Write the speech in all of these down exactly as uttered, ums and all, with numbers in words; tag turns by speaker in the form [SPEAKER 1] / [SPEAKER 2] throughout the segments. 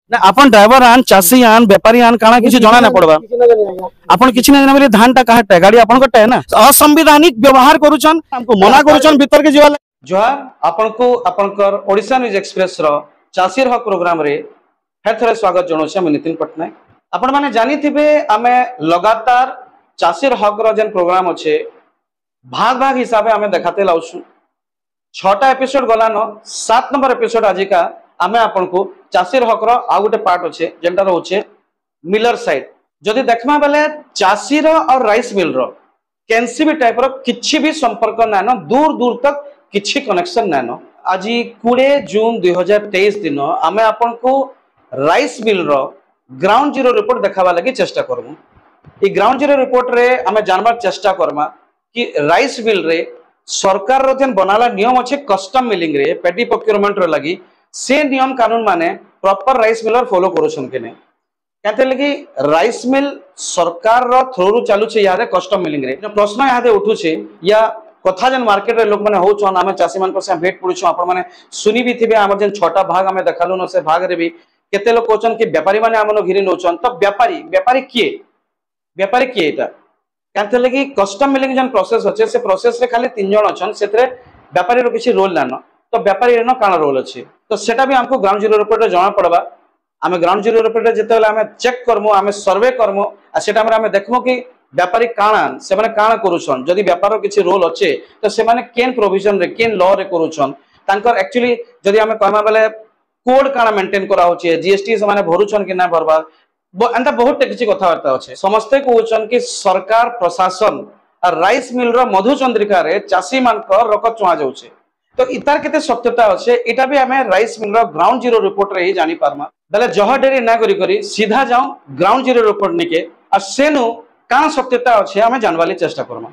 [SPEAKER 1] ना अपन ड्राइवर आन चासी आन व्यापारी आन काना किसी जाना ना पड़बा अपन किसी ना बोले धान टा कहाटा है गाड़ी अपन कटा है ना असंवैधानिक व्यवहार करूछन हमको मना करूछन भीतर के जीवा जोहार अपन को आपनकर ओडिशा न्यूज एक्सप्रेस रो चासीर हक प्रोग्राम रे हेर थरे स्वागत जणोछे हम नितिन पटनायक आपण माने जानि थिबे आमे लगातार चासीर हक रो जेन प्रोग्राम अच्छे भाग भाग हिसाब आमे देखाते लाउछु छटा एपिसोड गलानो सात नंबर एपिसोड आज का आमे आपन को चासीर हक रो आ गोटे पार्ट अच्छे जेनटा रोचे मिलर साइड जदि देखमा बेले चासीर और राइस मिल रो कैंसी भी टाइप रो किछि भी संपर्क नानो दूर दूर तक किछि कनेक्शन नानो आज बीस जून दो हज़ार तेईस दिन आमे आपन को राइस मिल रो ग्राउंड जीरो रिपोर्ट देखाबा लगी चेष्टा करमु ई ग्राउंड जीरो रिपोर्ट रे आमे जानबार चेष्टा करमा कि राइस मिल रे सरकार रो जेन बनाला नियम अच्छे कस्टम मिलिंग रे पेटी प्रोक्योरमेंट रो लगी से नियम कानून माने प्रॉपर राइस मिलर फॉलो करूछन कि नै कहते लगी राइस मिल सरकार रो थ्रू रु चालू छे यारे कस्टम मिलिंग रे प्रश्न यादे उठु छे या कथा जन मार्केट रे लोक माने होछन आमे चासी मान पर से भेट पड़ुछो आपण माने सुनी भी थिबे हमर जन छोटा भाग आमे देखालु न से भाग रे भी केते लोक कोचन कि व्यापारी माने हमनो घिरी नोचन तो व्यापारी व्यापारी किए व्यापारी किए एटा कहते लगी कस्टम मिलिंग जन प्रोसेस अच्छे से प्रोसेस रे खाली तीन जन अछन सेतरे व्यापारी रो किछि रोल नानो तो व्यापारी रे न काना रोल अछि तो सेटा भी हमको ग्राउंड जीरो रिपोर्ट रे जाना पड़बा आमे ग्राउंड जीरो रिपोर्ट रे जेतेले आमे चेक करमु आमे सर्वे करमु आ सेटा हमरे आमे देखमु कि व्यापारी काना से माने काना करूछन जदि व्यापार रो किछि रोल अच्छे तो से माने केन प्रोविजन रे केन लॉ रे करूछन तांकर एक्चुअली जदि आमे कहमा बेले कोड काना मेंटेन करा होछि जीएसटी से माने भरूछन कि ना भरबा एंता बहुत किसी कथबार्ता अच्छे समस्ते कहउछन कि सरकार प्रशासन और राइस मिल रो मधुचंद्रिका रे चासी मान को रकत चुआ जाउछे तो इतार केते सत्यता अच्छे एटा भी हमें राइस मिल रो ग्राउंड जीरो रिपोर्ट रे ही जानी पारमा बेले जह डेरी ना करी करी सीधा जाऊं ग्राउंड जीरो रिपोर्ट निके और सेनु कान सत्यता अच्छे हमें जानवाली चेष्टा करमा।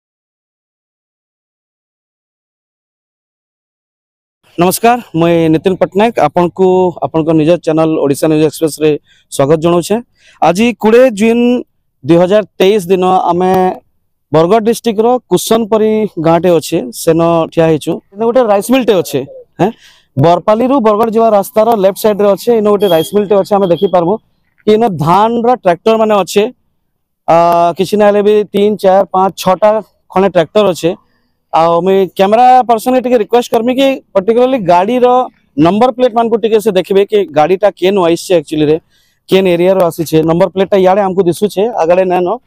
[SPEAKER 1] नमस्कार मैं नितिन पटनायक आपन को आपन को निज चैनल ओडिशा न्यूज एक्सप्रेस रे स्वागत जणाउछे आज बीस जून दो हज़ार तेईस दिन आमे बरगढ़ डिस्ट्रिक्ट रो कुशनपरी गाँटे अच्छे सेन ठिया हेचु गोटे राइस मिलटे अच्छे हैं बरपाली रु बरगढ़ जीवा रास्ता रो लेफ्ट साइड रे अच्छे इन गोटे राइस मिलटे अच्छे आमे देखि पारमु कि इन धान रो ट्रैक्टर माने अच्छे आ किछि ना ले भी तीन चार पाँच छटा खने ट्रैक्टर अच्छे आ मैं कैमरा पर्सन टिके रिक्वेस्ट करमी कि पर्टिकुलरली गाड़ी रो नंबर प्लेट मान को टिके से देखबे कि गाड़ी टा केन वाइस छे एक्चुअली रे केन एरिया रो आसी छे नंबर प्लेट टा याडे हमको दिसु छे आगले ननो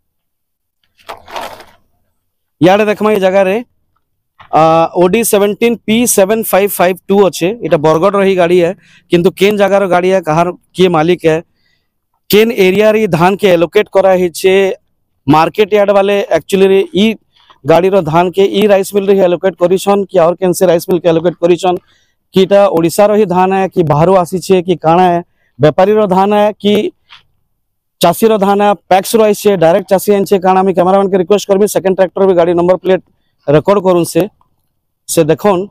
[SPEAKER 1] याडे देखमा ये जगह रे OD seventeen P seven five five two अच्छे एटा बरगढ़ रही गाड़ी है किंतु केन जगह रो गाड़ी है कहार के मालिक है केन एरिया रे धान के एलोकेट करा है छे मार्केट यार्ड वाले एक्चुअली रे ई गाड़ी रो धान के ई राइस मिल रे एलोकेट करिसन कि और केन से राइस मिल के एलोकेट करिसन किटा ओडिसा रो ही धान है कि बाहरो आसी छे कि काना है व्यापारी रो धान है कि चासी रो धान है पैक्स रो आइछे डायरेक्ट चासी आइछे काना मी कैमरामैन के रिक्वेस्ट करबी सेकंड ट्रैक्टर भी गाड़ी नंबर प्लेट रिकॉर्ड करूं से से देखोन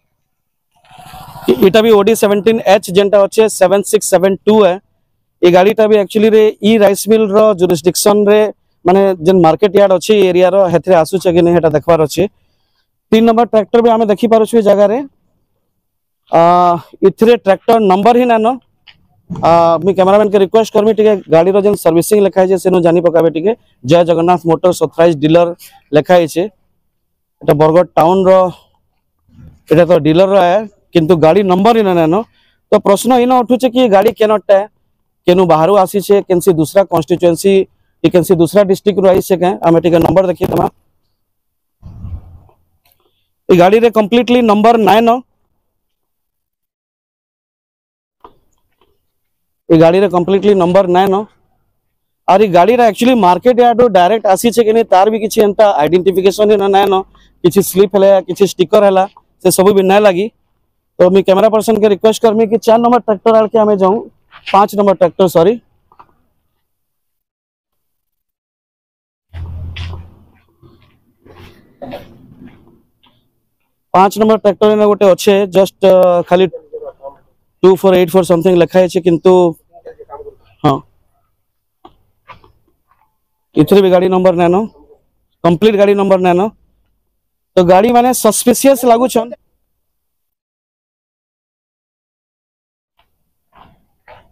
[SPEAKER 1] कि इटा भी ओडी सेवनटीन एच जेंटा अच्छे सेवन सिक्स सेवन टू है ये गाड़ीटा भी एक्चुअली रे ई राइस मिल रो जुरिस्डिक्शन रे माने जन मार्केट यार्ड अच्छे एरिया रो हेथरे आसु छै कि नै हेटा देखबार अच्छे तीन नंबर ट्रैक्टर भी हमें देखि पारु छु जगह रे आ इथरे ट्रैक्टर नंबर ही नानो आ मी कैमरामैन के रिक्वेस्ट करमी टिके गाड़ी रो जन सर्विसिंग लिखाइ छै सेनो जानि पकाबे टिके जय जगन्नाथ मोटर्स ऑथराइज्ड डीलर लिखाइ छै एटा बरगढ़ टाउन रो एटा तो डीलर रो है किंतु गाड़ी नंबर ही नानो तो प्रश्न इनो उठु छै कि गाड़ी केनोटा केनु बाहरु आसी छै केनसी दूसरा कॉन्स्टिट्यूएंसी केनसी दूसरा डिस्ट्रिक्ट रो आइ छै के हमें टिके नंबर देखि तमा ए गाड़ी रे कंप्लीटली नंबर नाइन ये गाड़ी रे कंप्लीटली नंबर नाइन और ये गाड़ी रे एक्चुअली मार्केट यार्ड डायरेक्ट आसी छे कि नै तार भी किछि एंता आइडेंटिफिकेशन ना नाइन किछि स्लिप हला किछि स्टिकर हला से सब भी ना लगी तो मी कैमरा पर्सन के रिक्वेस्ट करमी कि चार नंबर ट्रैक्टर आल के हमें जाऊं पांच नंबर ट्रैक्टर सॉरी पांच नंबर ट्रैक्टर ने गोटे अच्छे जस्ट खाली two four eight four something लिखा है किंतु हाँ इथरे भी गाड़ी नंबर नानो कंप्लीट गाड़ी नंबर नानो तो गाड़ी माने सस्पिशियस लागू छन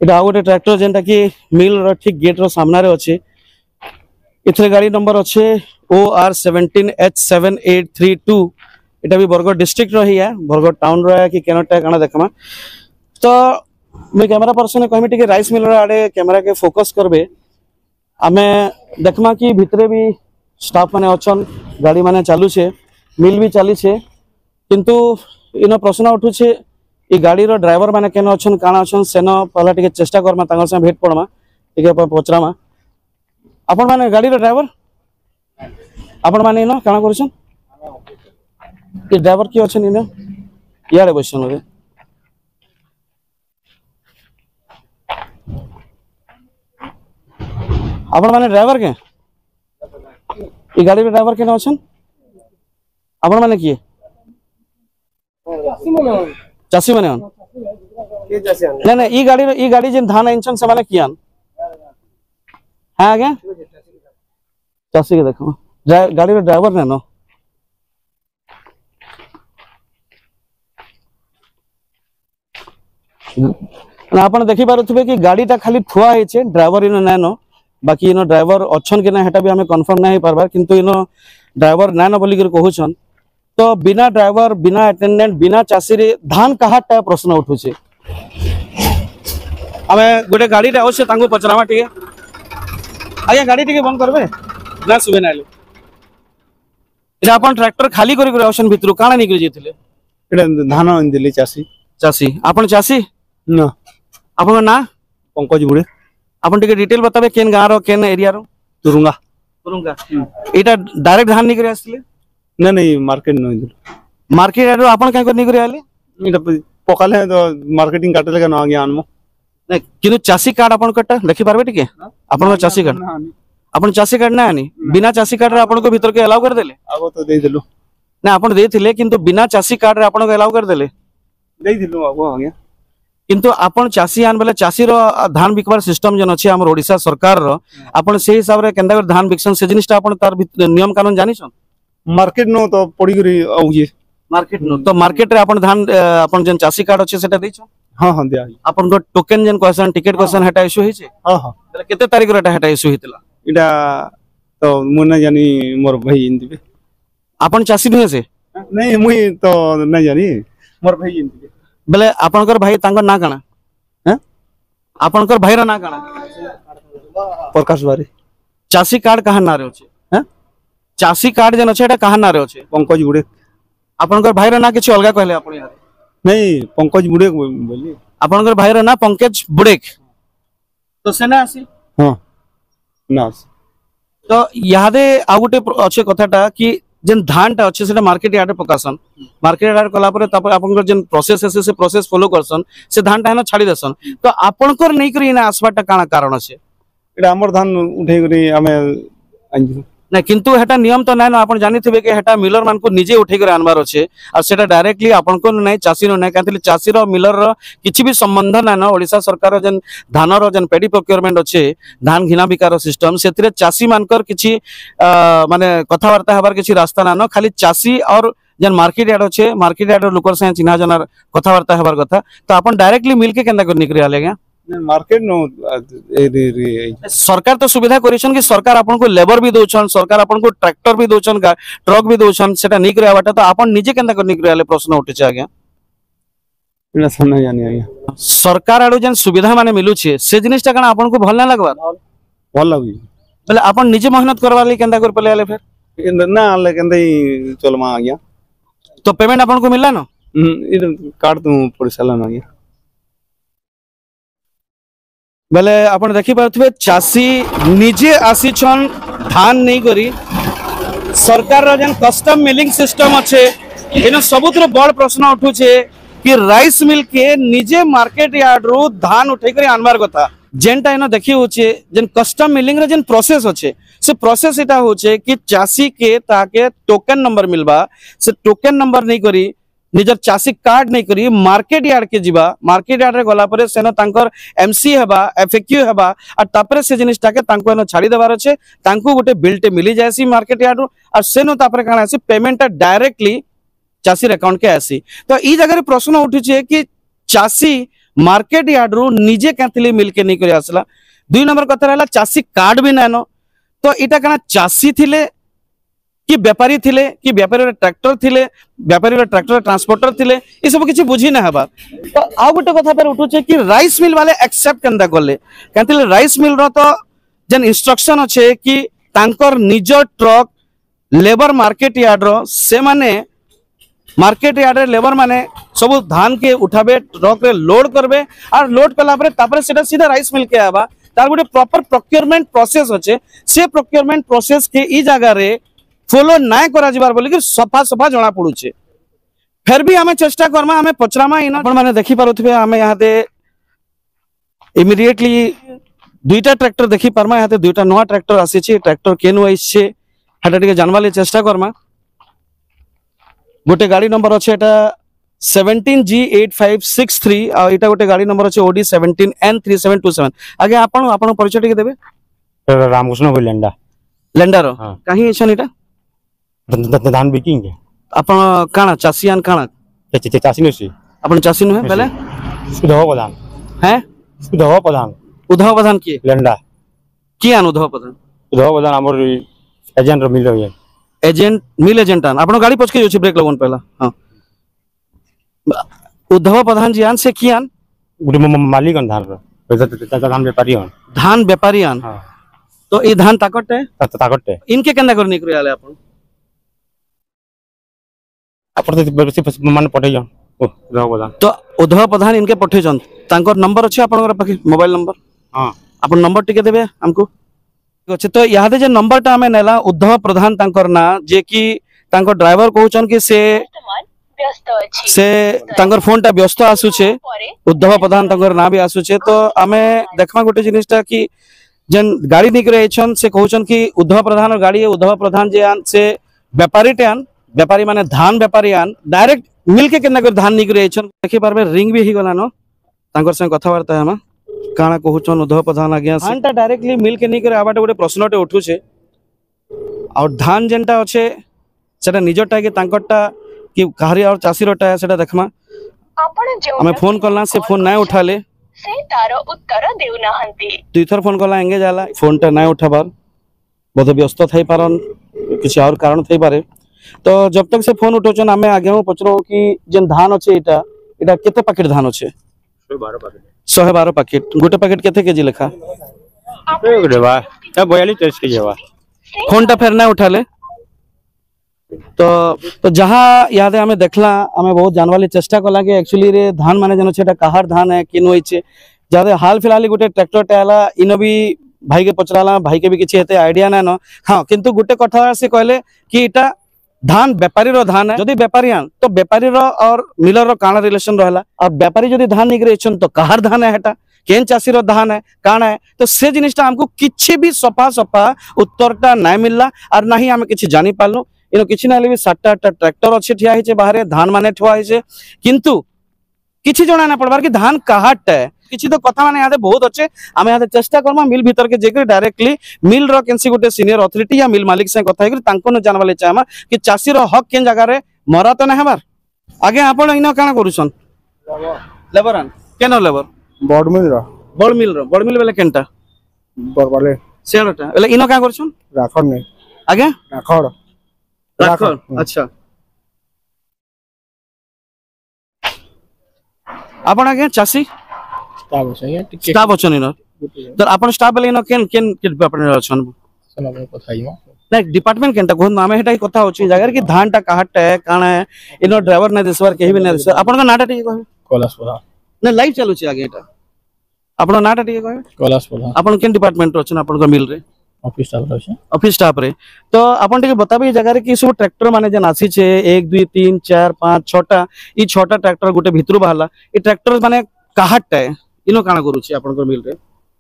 [SPEAKER 1] इटा गोटे ट्रैक्टर जेनटा कि मिल रो ठीक गेट रो सामना रे अच्छे इथे गाड़ी नंबर अच्छे O R seventeen H seven eight three two इटा भी बरगढ़ डिस्ट्रिक्ट रही है बरगढ़ टाउन रो है कि केनटा काना देखमा तो मैं कैमरा पर्सन कहमी टिके राइस मिल आड़े कैमरा के फोकस करबे आमे देखमा कि भितरे भी स्टाफ माने अच्छन गाड़ी माने चालू छे मिल भी चली छे किंतु इन प्रश्न उठू छे ई गाड़ी रो ड्राइवर माने केन अच्छन काना अच्छन सेन पहला टिके चेष्टा करमा तांगर से भेट पड़मा टिके पचरामा आपण माने गाड़ी रो ड्राइवर आपण माने इनो काना करछन ई ड्राइवर की अच्छन इनो यारे बसन रे आपण माने ड्राइवर के ई गाड़ी रो ड्राइवर केन अच्छन आपण माने किए चासी माने हन के चासी हन नै नै ई गाड़ी ई गाड़ी जे धान आइछन से माने कियान हां आगे चासी के देखो गाड़ी रो ड्राइवर नै न ना आपण देखि पारुथबे कि गाड़ीटा खाली ठुआ हेछे ड्राइवर इनो नै न बाकी इनो ड्राइवर अच्छन कि ना हेटा भी हमें कंफर्म नै पारबार किंतु इनो ड्राइवर नै न बोली कर कहउछन तो बिना ड्राइवर बिना अटेंडेंट बिना चासी रे धान कहाटा प्रश्न उठू छे हमें गोटे गाड़ी रे अवश्य तांको पचरामा टिके आया गाड़ी टिके बंद करबे ना सुबे नाले इरा अपन ट्रैक्टर खाली करी कर ऑप्शन भितरु काना निकल जेथिले
[SPEAKER 2] एटा धान दिली चासी
[SPEAKER 1] चासी अपन चासी
[SPEAKER 2] न
[SPEAKER 1] अपन ना
[SPEAKER 2] पंकज बुड़े
[SPEAKER 1] अपन टिके डिटेल बताबे केन गां रो केन एरिया रो
[SPEAKER 2] तुरुंगा
[SPEAKER 1] तुरुंगा एटा डायरेक्ट धान निकरे आसले
[SPEAKER 2] ना नहीं मार्केट नहीं दिल
[SPEAKER 1] मार्केट आरो अपन काय करनी करे आले
[SPEAKER 2] इटा पकाले तो मार्केटिंग काटे लगा ना गया आनमो
[SPEAKER 1] नै किनु चासी कार्ड अपन कटा देखि पारबे टिके अपन चासी कार्ड अपन चासी कार्ड ना आनी बिना चासी कार्ड रे अपन को भीतर के अलाउ कर देले
[SPEAKER 2] आगो तो दे देलु
[SPEAKER 1] ना अपन देथिले किंतु बिना चासी कार्ड रे अपन को अलाउ कर देले
[SPEAKER 2] दे दिलु आगो आ गया
[SPEAKER 1] किंतु अपन चासी आन बेले चासी रो धान बिकबार सिस्टम जन अछि हमर ओडिसा सरकार रो अपन से हिसाब रे केंदा कर धान बिकसन से जिनिसटा अपन तार नियम कानून जानि छन
[SPEAKER 2] मार्केट नो तो पड़ी गरी आउजे
[SPEAKER 1] मार्केट नो तो मार्केट रे अपन धान अपन जन चासी कार्ड अछि सेटा दै छ
[SPEAKER 2] हां हां दे
[SPEAKER 1] अपन को टोकन जन क्वेश्चन टिकट क्वेश्चन हेटा इशू होइ छै
[SPEAKER 2] हां हां
[SPEAKER 1] तले केते तारिख रे हेटा इशू हितला
[SPEAKER 2] इडा तो मुना जानी मोर भाई इन दिबे
[SPEAKER 1] अपन चासी नहे से
[SPEAKER 2] नहीं मुई तो नहीं जानी मोर भाई इन दिबे
[SPEAKER 1] बेले अपन कर भाई तांगर ना काना हैं अपन कर भाई रा ना काना
[SPEAKER 2] प्रकाश बारी
[SPEAKER 1] चासी कार्ड कहां ना रे अछि हैं चासी कार्ड जन अछि एटा कहां ना रे अछि
[SPEAKER 2] पंकज बुड़े
[SPEAKER 1] अपन कर भाई रा ना किछ अलगा कहले अपन यार
[SPEAKER 2] नहीं पंकज बुड़े बोली
[SPEAKER 1] अपन कर भाई रा ना पंकज बुड़ेक तो सेना आसी
[SPEAKER 2] हां ना
[SPEAKER 1] तो यादे आ गुटे अच्छे कथाटा कि जेन धान टा अच्छे से मार्केट यार्ड पकासन मार्केट यार्ड कला परे तापर आपन जेन प्रोसेस है से प्रोसेस फॉलो करसन से धान टा है ना छाड़ी देसन तो आपन कर नहीं करी ना आसबाटा काना कारण আছে
[SPEAKER 2] एटा हमर धान उठे करी हमें आंजु
[SPEAKER 1] ना किंतु हेटा नियम तो नै ना आपन जानि थिबे कि हेटा मिलर मान को निजे उठे कर आनबार अछि और सेटा डायरेक्टली आपन को नै चासी नो नै कातले चासी रो मिलर रो किछि भी संबंध नै ना ओडिसा सरकार जन धान रो जन पेडी प्रोक्योरमेंट अछि धान घिना बिकार सिस्टम सेतिरे चासी मानकर किछि माने कथा वार्ता हबार किछि रास्ता ना न खाली चासी और जन मार्केट यार्ड अछि मार्केट यार्ड लोकर से चिन्हा जनार कथा वार्ता हबार कथा तो आपन डायरेक्टली मिल के केंदा कर निकरी आले गया
[SPEAKER 2] मार्केट नो ए रे
[SPEAKER 1] सरकार तो सुविधा करिसन कि सरकार आपन को लेबर भी दोछन सरकार आपन को ट्रैक्टर भी दोछन ट्रक भी दोछन सेटा निक रे बाटा तो आपन निजे केंदा कर निक रे आले प्रश्न उठे छै आज्ञा
[SPEAKER 2] इना सना जानि आज्ञा
[SPEAKER 1] सरकार आडो जन सुविधा माने मिलु छै से जिनिसटा कना आपन को भल ना लागबा
[SPEAKER 2] भल लागी
[SPEAKER 1] बोले आपन निजे मेहनत करवा ले केंदा कर पले आले फिर
[SPEAKER 2] ना आले केंदा चलमा आज्ञा
[SPEAKER 1] तो पेमेंट आपन को मिलला न
[SPEAKER 2] इ कार्ड तो पड़साला ना आज्ञा
[SPEAKER 1] बेले आपण देखि पारथबे चासी निजे आसी छन धान नहीं करी सरकार रो जन कस्टम मिलिंग सिस्टम अच्छे एनो सबुतर बड़ प्रश्न उठू छे कि राइस मिल के निजे मार्केट यार्ड रो धान उठे करी आनबार कथा जेनटा एनो देखि होचे जन कस्टम मिलिंग रे जन प्रोसेस अच्छे से प्रोसेस एटा होचे कि चासी के ताके टोकन नंबर मिलबा से टोकन नंबर नहीं करी निजर चासी कार्ड नहीं करी मार्केट यार्ड के जीवा मार्केट यार्ड रे गला परे सेनो तांकर एमसी हेबा एफएक्यू हेबा और तापरे से जिनिसटा के तांको एनो छाड़ी देबार अछि तांको गोटे बिलटे मिली जायसी मार्केट यार्ड और सेनो तापरे काना आसी पेमेंट डायरेक्टली चासी अकाउंट के आसी तो ई जगह रे प्रश्न उठी छे कि चासी मार्केट यार्ड रु निजे कैंथिली मिल के नहीं कर आसला। दुई नंबर कथा रहला चासी कार्ड भी नानो तो इटा कना चासी थिले कि व्यापारी थिले कि व्यापारी ट्रैक्टर थिले व्यापारी ट्रैक्टर ट्रांसपोर्टर थिले ये सब किसी बुझी ना हबा। तो आ गोटे कथा पर उठुचे कि राइस मिल वाले एक्सेप्ट केनता करले कहते राइस मिल रो तो जन इंस्ट्रक्शन अच्छे कि तांकर निज ट्रक लेबर मार्केट यार्ड रो से माने मार्केट यार्ड रे लेबर माने सब धान के उठाबे ट्रक रे लोड करबे और लोड कला परे तापरे सेटा सीधा राइस मिल के आबा तार गोटे प्रॉपर प्रोक्योरमेंट प्रोसेस अच्छे से प्रोक्योरमेंट प्रोसेस के ई जगह रे फॉलो नाय करा जिबार बोली कि सफा सफा जना पड़ुचे। फिर भी हमें चेष्टा करमा हमें पचरामा इन आपण माने देखि पारुथबे हमें यहाँ दे इमीडिएटली दुईटा ट्रैक्टर देखि पारमा यहाँ दे दुईटा नवा ट्रैक्टर आसी छी ट्रैक्टर केनु आइछे हटा टिके जानवाले चेष्टा करमा। गोटे गाड़ी नंबर अच्छे एटा seventeen G eight five six three आ एटा गोटे गाड़ी नंबर अच्छे OD seventeen N three seven two seven. आगे आपण आपण परिचय टिके देबे।
[SPEAKER 2] रामकृष्ण लेंडा
[SPEAKER 1] लेंडार कहीं एछन एटा
[SPEAKER 2] धान बिकिंग के
[SPEAKER 1] आपण काना चासीयान काना
[SPEAKER 2] चासी नसी
[SPEAKER 1] आपण चासी नुहे पहले
[SPEAKER 2] उद्धव प्रधान
[SPEAKER 1] हैं
[SPEAKER 2] उद्धव प्रधान
[SPEAKER 1] उद्धव प्रधान की
[SPEAKER 2] लेंडा
[SPEAKER 1] कियान उद्धव प्रधान
[SPEAKER 2] उद्धव प्रधान हमर एजेंट रो मिल रही
[SPEAKER 1] एजेंट मिल एजेंट आन आपण गाड़ी पछके जोछि ब्रेक लगन पहला। हां उद्धव प्रधान जी आन से कियान
[SPEAKER 2] गुडी मालिक धान रो धान व्यापारी हन
[SPEAKER 1] धान व्यापारी आन। हां तो ए धान ताकट है
[SPEAKER 2] ताकट है इनके
[SPEAKER 1] केंदा करनी करे आले आपण
[SPEAKER 2] आपण मान पठे जन उद्धव प्रधान
[SPEAKER 1] तो उद्धव प्रधान इनके पठे जन तांकर नंबर अछि आपनकर पाखे मोबाइल नंबर। हां आपण नंबर टिके देबे हमको अच्छे। तो यहाँ जे नंबर टा हमें नेला उद्धव प्रधान तांकर ना जे कि तांकर ड्राइवर कहउचन कि से व्यस्त अछि से तांकर फोन टा व्यस्त आसुचे उद्धव प्रधान तांकर ना भी आसुचे। तो हमें देखमा गोटे जिनिसटा कि जन गाड़ी निकरे छन से कहउचन कि उद्धव प्रधान और गाड़ी उद्धव प्रधान जे आन से व्यापारी टेन व्यापारी माने धान व्यापारी आन डायरेक्ट मिल के केना कर धान निकरे छन देखि पारबे रिंग भी ही गला न तांकर संग कथावार्ता हम काना कहउचन उद्धव प्रधान आज्ञा धान टा डायरेक्टली मिल के निकरे आबाटे गोटे प्रश्नटे उठुचे और धान जेनटा अच्छे सेटा निजटा कि तांकरटा कि कहारी और चासी रोटा सेटा देखमा हमें फोन करला से फोन ना उठाले से तारो उत्तर देउ नाहंती दुई थर फोन करला एंगे जाला फोन टा ना उठाबार बोध व्यस्त थई पारन किसी और कारण थई पारे। तो जब तक से फोन उठोचन हमें आगे पचरो कि जेन धान अच्छे एटा एटा केते पैकेट धान अच्छे सौ बारह पैकेट सौ बारह पैकेट गोटे पैकेट केते केजी लेखा
[SPEAKER 2] गोटे बा ए बयालीस तेईस केजी बा
[SPEAKER 1] फोन टा फेर ना उठाले। तो तो जहाँ याद है हमें देखला हमें बहुत जानवाली चेष्टा कला कि एक्चुअली रे धान माने जन छेटा कहार धान है किन होइछे जादे हाल फिलहाल गोटे ट्रैक्टर टाला इन भी भाई के पचराला भाई के भी किछि हेते आईडिया ना न। हां किंतु गोटे कथा से कहले कि इटा धान व्यापारी रो धान है जदि व्यापारी आन तो व्यापारी रो और मिलर रो काना रिलेशन रहला और व्यापारी जदि धान निगरे छन तो कहार धान है हेटा केन चासी रो धान है काना है। तो से जिनिसटा हमको किछि भी सफा सफा उत्तरटा ना मिलला और ना ही हमें किछि जानि पालनु इन किछि ना भी सात आठ ट्रैक्टर अच्छे ठिया हिचे बाहर धान माने ठुआ हिचे किंतु किछि जना ना पड़बार कि धान कहाट है किछि तो कथा माने यादे बहुत अच्छे हमें यादे चेष्टा करमा मिल भीतर के जेकर डायरेक्टली मिल रो केनसी गोटे सीनियर अथॉरिटी या मिल मालिक से कथा हेकर तांको न जानवाले चाहमा कि चासी रो हक केन जगह रे मरा तो ना हबार। आगे आपण इनो काना करूछन लेबर आन केनो लेबर
[SPEAKER 2] बड़ मिल रो
[SPEAKER 1] बड़ मिल रो बड़ मिल बेले केनटा
[SPEAKER 2] बड़ वाले
[SPEAKER 1] सेलटा बेले इनो का करूछन
[SPEAKER 2] राखड़ नै
[SPEAKER 1] आगे
[SPEAKER 2] राखड़
[SPEAKER 1] राखड़ अच्छा आपण आगे चासी
[SPEAKER 2] स्टाफ छै टिके
[SPEAKER 1] स्टाफ अछन इन तर आपण स्टाफ बेले इन केन केन के आपण अछन
[SPEAKER 2] सना कथाइमा
[SPEAKER 1] ना डिपार्टमेंट केनटा कोन नामे हेटा कथा होची जगह कि धान टा काहट है काना है इनो ड्राइवर नै देसवार केही भी नै देसवार आपण का नाटा टिके कहबे
[SPEAKER 2] कैलाश प्रधान
[SPEAKER 1] ना लाइव चालू छी आगे एटा आपण नाटा टिके कहबे
[SPEAKER 2] कैलाश प्रधान आपण
[SPEAKER 1] केन डिपार्टमेंट अछन आपण का मिल रे
[SPEAKER 2] ऑफिस स्टाफ रहै
[SPEAKER 1] ऑफिस स्टाफ रे। तो आपण टिके बताबे जगह रे कि सब ट्रैक्टर माने जन आसी छे एक दो तीन चार पाँच छटा ई छटा ट्रैक्टर गोटे भितरु बाहला ई ट्रैक्टर माने काहट है इनो काना करू छी आपण को मिल रे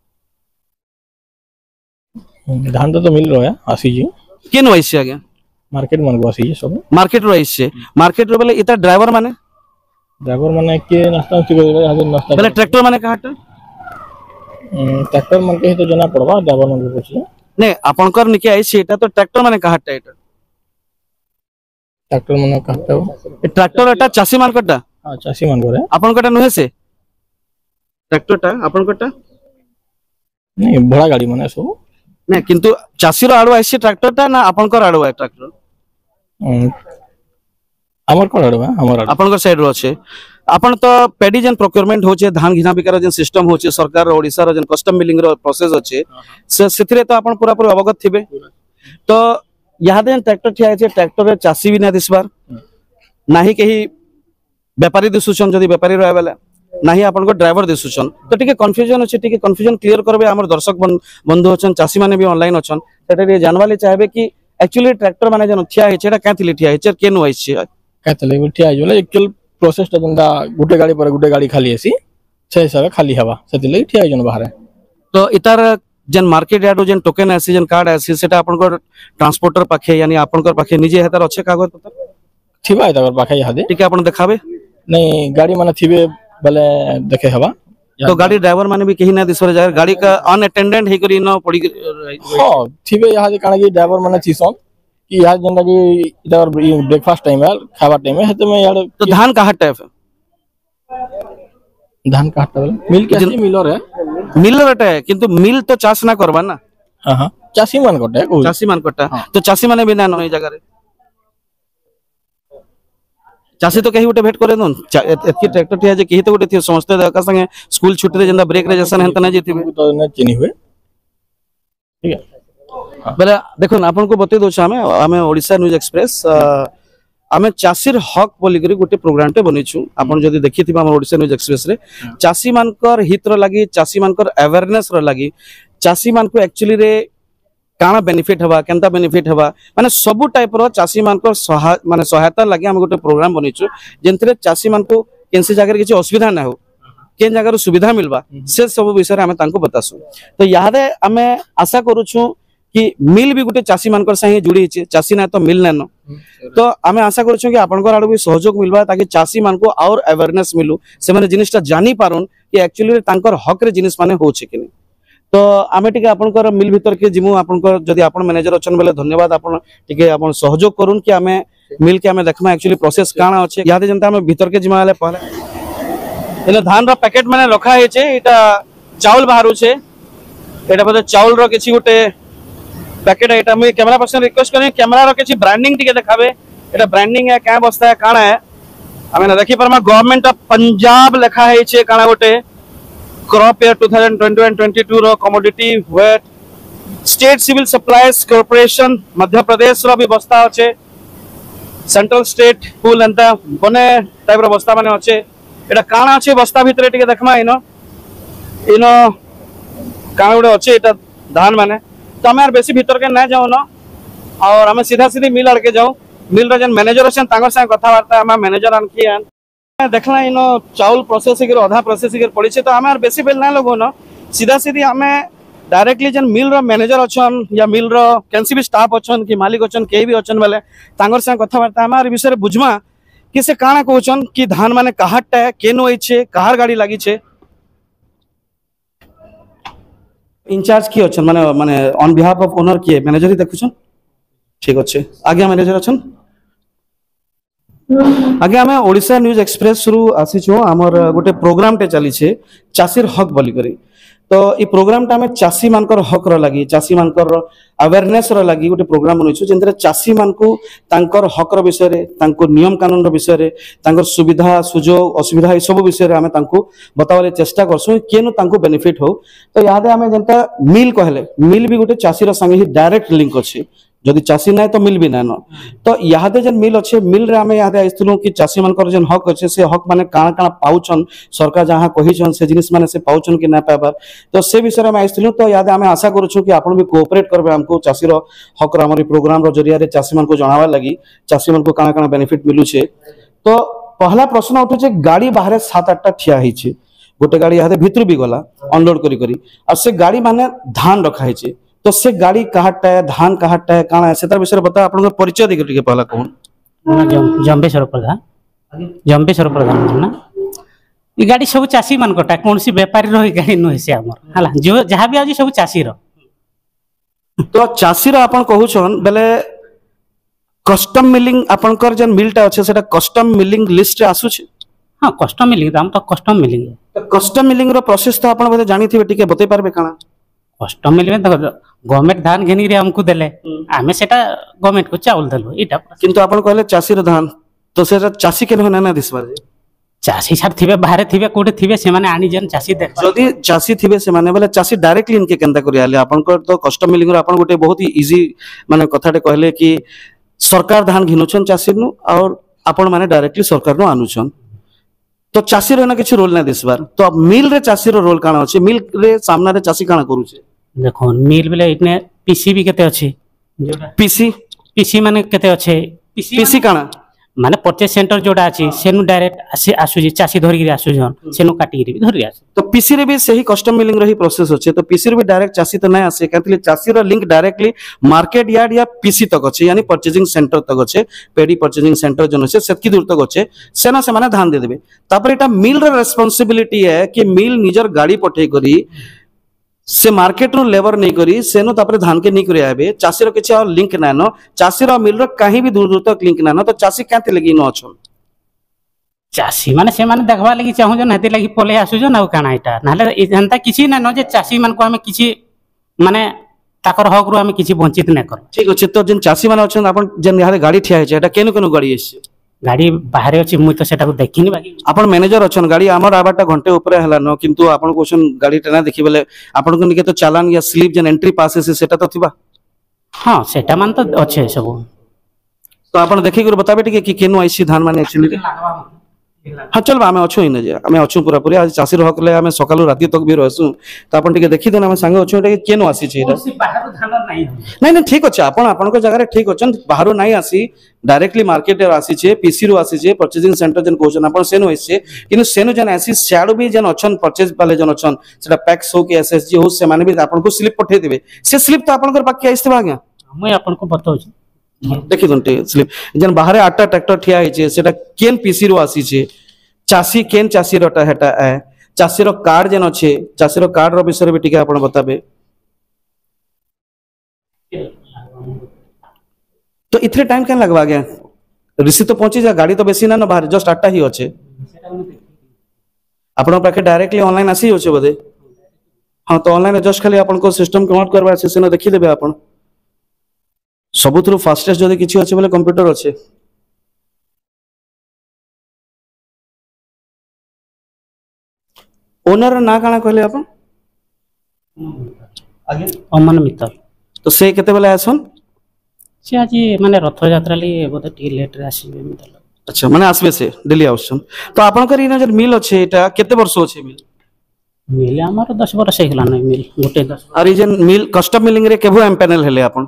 [SPEAKER 2] धान तो मिल रहा है आसी जी
[SPEAKER 1] केन वैसे आगे
[SPEAKER 2] मार्केट मन को आसी सब
[SPEAKER 1] मार्केट रो आइसे मार्केट रो बेले इता ड्राइवर माने
[SPEAKER 2] ड्राइवर माने के नाश्ता से करे हाजिर नाश्ता
[SPEAKER 1] बेले ट्रैक्टर माने काहट
[SPEAKER 2] ट्रैक्टर मन के तो जना पड़बा ड्राइवर मन को पूछले
[SPEAKER 1] ने आपनकर निके आइसे एटा तो ट्रैक्टर माने काहट एटा
[SPEAKER 2] ट्रैक्टर मन काहट
[SPEAKER 1] ट्रैक्टर एटा चासी मार्केटटा
[SPEAKER 2] हां चासी मन करे
[SPEAKER 1] आपनकटा नहे से ट्रैक्टर टा आपन कोटा
[SPEAKER 3] नहीं बड़ा गाड़ी माने सब
[SPEAKER 1] नहीं किंतु चासी रो आड़ो आइसे ट्रैक्टर टा ना आपन को आड़ो है ट्रैक्टर
[SPEAKER 3] हमर को आड़ो हमर
[SPEAKER 1] आपन को साइड रो छे आपन तो पेडी जन प्रोक्योरमेंट होचे धान घिना बिकार जन सिस्टम होचे सरकार ओडिसा रो जन कस्टम मिलिंग रो प्रोसेस होचे से सिथरे तो आपन पूरा पूरा अवगत थिबे तो यादे ट्रैक्टर ठिया छे ट्रैक्टर रे चासी भी ना दिसबार नाही केही व्यापारी दिसुछन जदी व्यापारी रहय वाला नाही आपन को ड्राइवर दिसुछन तो टिके कंफ्यूजन अछि टिके कंफ्यूजन क्लियर करबे हमर दर्शक बंधु अछन चासी माने भी ऑनलाइन अछन सेटे जानवाले चाहबे कि एक्चुअली ट्रैक्टर माने जन ठिया है छेटा काथिले ठिया है केन वाइस छे
[SPEAKER 3] काथिले ठिया है जोले एक्चुअल प्रोसेस ता जंदा गुटे गाड़ी पर गुटे गाड़ी खाली आसी से हिसाब खाली हवा सेतिले ठिया है जन बाहर
[SPEAKER 1] तो इतार जन मार्केट यार्ड जन टोकन आसी जन कार्ड आसी सेटा आपन को ट्रांसपोर्टर पाखे यानी आपन को पाखे निजे हेतार अच्छे कागज पत्र
[SPEAKER 3] थिबा एतार पाखे यादे
[SPEAKER 1] टिके आपन देखाबे
[SPEAKER 3] नहीं गाड़ी माने थिबे बले देखे हवा
[SPEAKER 1] तो गाड़ी ड्राइवर माने भी कहीं ना दिसरे जाय गाड़ी का अनअटेंडेंट हे करी न पड़ी
[SPEAKER 3] हां थिबे यादे काना कि ड्राइवर माने थिसन कि यार जंदा कि इधर ब्रेकफास्ट टाइम है खावा टाइम है तो मैं यार
[SPEAKER 1] तो धान का हट टाइप
[SPEAKER 3] धान का हट मिल के मिलर है
[SPEAKER 1] मिलर है किंतु मिल तो चाष ना करबा ना
[SPEAKER 3] हां हां चासी मान कोटे
[SPEAKER 1] चासी मान कोटा तो चासी माने बिना न जगह रे चासी तो कहीं उठे भेट करे दोन एतकी ट्रैक्टर ठिया जे कहीं तो उठे थी समस्त का संगे स्कूल छुट्टी रे जंदा ब्रेक रे जसन हन तना जेती
[SPEAKER 3] तो न चिनी हुए ठीक है
[SPEAKER 1] बेला देखो आपन को बते दोछ हमें हमें ओडिसा न्यूज एक्सप्रेस हमें चासीर हक बोली करी गोटे प्रोग्राम टे बनेछु आपन जदी देखि थिबा हमर ओडिसा न्यूज एक्सप्रेस रे चासी मानकर हित रो लागि चासी मानकर अवेयरनेस रो लागि चासी मान को एक्चुअली रे काना बेनिफिट हवा केनता बेनिफिट हवा माने सब टाइप रो चासी मान को माने सहायता लागि हम गोटे प्रोग्राम बनेछु जेंतरे चासी मान को केनसे जगह किछि असुविधा ना हो केन जगह सुविधा मिलबा से सब विषय हमें तांको बतासु तो यादे हमें आशा करूछु कि मिल भी गोटे चासी मानकर संगे जुड़ी छै चासी ना तो मिल ना न तो हमें आशा करूछु कि आपनकर आडू भी सहयोग मिलबा ताकि चासी मान को और अवेयरनेस मिलु से माने जिनिसटा जानि पारुन कि एक्चुअली तांकर हक रे जिनिस माने हो छै कि तो आमे टिके आपनकर मिल भीतर के जिमु आपनकर जदी आपन मैनेजर अछन बेले धन्यवाद आपन टिके आपन सहयोग करून कि आमे मिल के आमे देखमा एक्चुअली प्रोसेस काना अछि यादे जनता आमे भीतर के जिमा वाले पहले एने धान रो पैकेट माने रखा हे छै एटा चावल बाहरु छै एटा बदे चावल रो किछि गोटे पैकेट एटा मैं कैमरा पर्सन रिक्वेस्ट करें कैमरा रो किछि ब्रांडिंग टिके देखाबे एटा ब्रांडिंग है क्या बस्ता है काना है हमें ना देखि परमा गवर्नमेंट ऑफ पंजाब लिखा है छै काना गोटे crop year twenty twenty and twenty-two रो commodity weight state civil supplies corporation Madhya Pradesh रो भी बस्ता अछि सेंट्रल स्टेट फुल एंता बने टाइप रो बस्ता माने अछि एटा काना अछि बस्ता भितरे टिके देखमा इनो इनो काना गोटे अछि एटा धान माने तो हमें बेसी भीतर के ना जाऊ न और हमें सीधा सीधी मिल अड़के जाऊ मिल रो जन मैनेजर अछन तांगर संग कथा वार्ता हम मैनेजर आन की आन देखला इनो चावल प्रोसेसिंग रो आधा प्रोसेसिंग पड़ी छै तो हमें बेसी बेल ना लगो न सीधा सीधी हमें डायरेक्टली जन मिल रो मैनेजर अछन या मिल रो कैंसी भी स्टाफ अछन कि मालिक अछन के भी अछन वाले तांगर संग कथा वार्ता हमार विषय बुझमा कि से काना कहछन कि धान माने काहाटा है केन होय छै कहार गाड़ी लागि छै इंचार्ज की अछन माने माने ऑन बिहाफ ऑफ ओनर की मैनेजर ही देखुछन ठीक अच्छे आगे मैनेजर अछन आगे हमें ओडिसा न्यूज एक्सप्रेस रु आसी छु हमर गोटे प्रोग्राम टे चली छे चासीर हक बोली करी तो ई प्रोग्राम टा हमें चासी मानकर हक रो लागि चासी मानकर अवेयरनेस रो लागि गोटे प्रोग्राम बनै छु जेंतरे चासी मान को तांकर हक रो विषय रे तांको नियम कानून रो विषय रे तांकर सुविधा सुजोग असुविधा ई सब विषय रे हमें तांको बतावले चेष्टा करसु केनु तांको बेनिफिट हो तो यादे हमें जेंता मिल कहले मिल भी गोटे चासी रो संगे ही डायरेक्ट लिंक अछि जदि चासी ना तो मिल भी ना न तो यादे जन मिल अच्छे मिल रे हमें यादे आइस्तलु कि चासी मानकर जन हक अच्छे से हक माने काना काना पाउछन सरकार जहां कहिछन से जिनिस माने से पाउछन कि ना पाबार तो से विषय में आइस्तलु तो यादे हमें आशा करूछु कि आपण भी कोऑपरेट करबे हमको चासी रो हक रो हमर प्रोग्राम रो जरिया रे चासी मान को जणावा लागि चासी मान को काना काना बेनिफिट मिलु छे तो पहला प्रश्न उठु छे गाड़ी बाहर सात आठ टा ठिया हि छे गोटे गाड़ी यादे भीतर भी गला अनलोड करी करी और से गाड़ी माने धान रखा हि छे तो से गाड़ी काहाटा है धान काहाटा है काना है सेतर विषय बता आपन परिचय दे के पहला कोन
[SPEAKER 4] जंबेश्वर प्रधान जंबेश्वर प्रधान ना ई गाड़ी सब चासी मान कोटा कोन सी व्यापारी रो गाड़ी न से हमर हला जो जहां भी आजी सब चासी रो
[SPEAKER 1] तो चासी रो आपन कहू छन बेले कस्टम मिलिंग आपन जन मिलटा अच्छे सेटा कस्टम मिलिंग लिस्ट रे आसु छे
[SPEAKER 4] हां कस्टम मिलिंग हम तो कस्टम मिलिंग
[SPEAKER 1] तो कस्टम मिलिंग रो प्रोसेस तो आपण बोले जानी थिबे टिके बतै पारबे काना
[SPEAKER 4] कष्ट मिलबे तो गवर्नमेंट धान घेनी रे हमको देले आमे सेटा गवर्नमेंट को चाउल देलो एटा
[SPEAKER 1] किंतु आपण कहले चासी रो धान तो सेटा चासी के ना ना दिसबार
[SPEAKER 4] चासी छाड़ थिबे बाहरे थिबे कोठे थिबे से माने आनी जन चासी देख
[SPEAKER 1] जदी चासी थिबे से माने बोले चासी डायरेक्टली इनके केनता करि आले आपण को तो कस्टम मिलिंग रो आपण गोटे बहुत ही इजी माने कथाटे कहले कि सरकार धान घिनुछन चासी नु और आपण माने डायरेक्टली सरकार नु आनुछन तो चासी रो ना किछ रोल ना दिसबार तो अब मिल रे चासी रो रोल काना अछि मिल रे सामना रे चासी काना करूछे
[SPEAKER 4] देखो मिल बेले इतने पीसी भी केते अछि
[SPEAKER 1] पीसी
[SPEAKER 4] पीसी माने केते अछि
[SPEAKER 1] पीसी काना
[SPEAKER 4] माने परचेज सेंटर जोडा अछि सेनु डायरेक्ट आसी आसुजी चासी धरि गिरी आसुजन सेनु काटी गिरी धरि आसी
[SPEAKER 1] तो पीसी रे भी सही कस्टम मिलिंग रो ही प्रोसेस होचे तो पीसी रे भी डायरेक्ट चासी तो नै आसे कातले चासी रो लिंक डायरेक्टली मार्केट यार्ड या पीसी तक अछि यानी परचेजिंग सेंटर तक अछि पेडी परचेजिंग सेंटर जन से सेतकी दूर तक अछि सेना से माने धान दे देबे तापर एटा मिल रे रिस्पांसिबिलिटी है कि मिल निजर गाड़ी पठे करी से मार्केट रो लेबर नहीं करी सेनो तापर धान के नहीं करी आबे चासी रो किछ और लिंक ना न चासी रो मिल रो कहीं भी दूर दूर तक लिंक ना न तो चासी काते लगी न अछन
[SPEAKER 4] चासी माने से माने देखबा लगी चाहू जन हेते लगी पले आसु जन आ काना एटा नाले एंता किछि ना न जे चासी मान को हमें किछि माने ताकर हक रो हमें किछि वंचित न कर
[SPEAKER 1] ठीक अछि तो जिन चासी माने अछन अपन जन यार गाड़ी ठिया है एटा केनो केनो गाड़ी एछि
[SPEAKER 4] गाड़ी बाहर अछि मुई तो सेटा को देखिनी बाकी
[SPEAKER 1] आपण मैनेजर अछन गाड़ी हमर आबाटा घंटे ऊपर हला न किंतु आपण क्वेश्चन गाड़ी टेना देखि बेले आपण को निके तो चालान या स्लिप जन एंट्री पास से सेटा तो थिबा
[SPEAKER 4] हां सेटा मान तो अच्छे सब
[SPEAKER 1] तो आपण देखि कर बताबे टिके कि केनो आईसी धान माने एक्चुअली हाँ चल आम अच्छु इन आम अच्छु पूरा पूरी आज चाषी हक ले आम सकालू राति तक भी रहसु तो आप देखी देना आम सांग अच्छु केन आसी नहीं नहीं ठीक अच्छे आप जगह ठीक अच्छे बाहर ना आसी डायरेक्टली मार्केट आसी पीसी रू आसी परचेजिंग सेंटर जन कहन आप सेनु आसी कि सेनु जन आसी सियाड़ू भी जन अच्छन परचेज वाले जन अच्छन से पैक्स हो कि एसएसजी हो से भी आपको स्लिप पठे देवे से स्लिप तो आप पाखे आसते आज्ञा
[SPEAKER 4] मुझे आपको बताऊँ
[SPEAKER 1] देखी दंटे स्लिप जन बाहर आठटा ट्रैक्टर ठिया है सेटा केन पीसी रो आसी छे चासी केन चासी रोटा हेटा है चासी रो कार्ड जन अच्छे चासी रो कार्ड रो विषय भी टिके आपण बताबे तो इतने टाइम केन लगवा गया रिसीव तो पहुंची जा गाड़ी तो बेसी ना ना बाहर जस्ट आठटा ही अच्छे आपण पाखे डायरेक्टली ऑनलाइन आसी होचे बदे हां तो ऑनलाइन जस्ट खाली आपण को सिस्टम कनेक्ट करबा से सेनो देखि देबे आपण सबुथरु फास्टेस्ट जदि किछि अछि बोले कंप्यूटर अछि ओनर ना काना कहले अपन
[SPEAKER 4] आगे अमन मित्तल
[SPEAKER 1] तो से केते बेले आसन
[SPEAKER 4] से आज माने रथ यात्रा ली बोते टी लेट रे आसीबे मित्तल
[SPEAKER 1] अच्छा माने आसबे से दिल्ली आउसन तो आपन कर इना जे मिल अछि एटा केते वर्ष अछि मिल
[SPEAKER 4] मिल हमर दस वर्ष हे गेला नै मिल गोटे दस
[SPEAKER 1] और ई जे मिल कस्टम मिलिंग रे केबो एम पैनल हेले आपन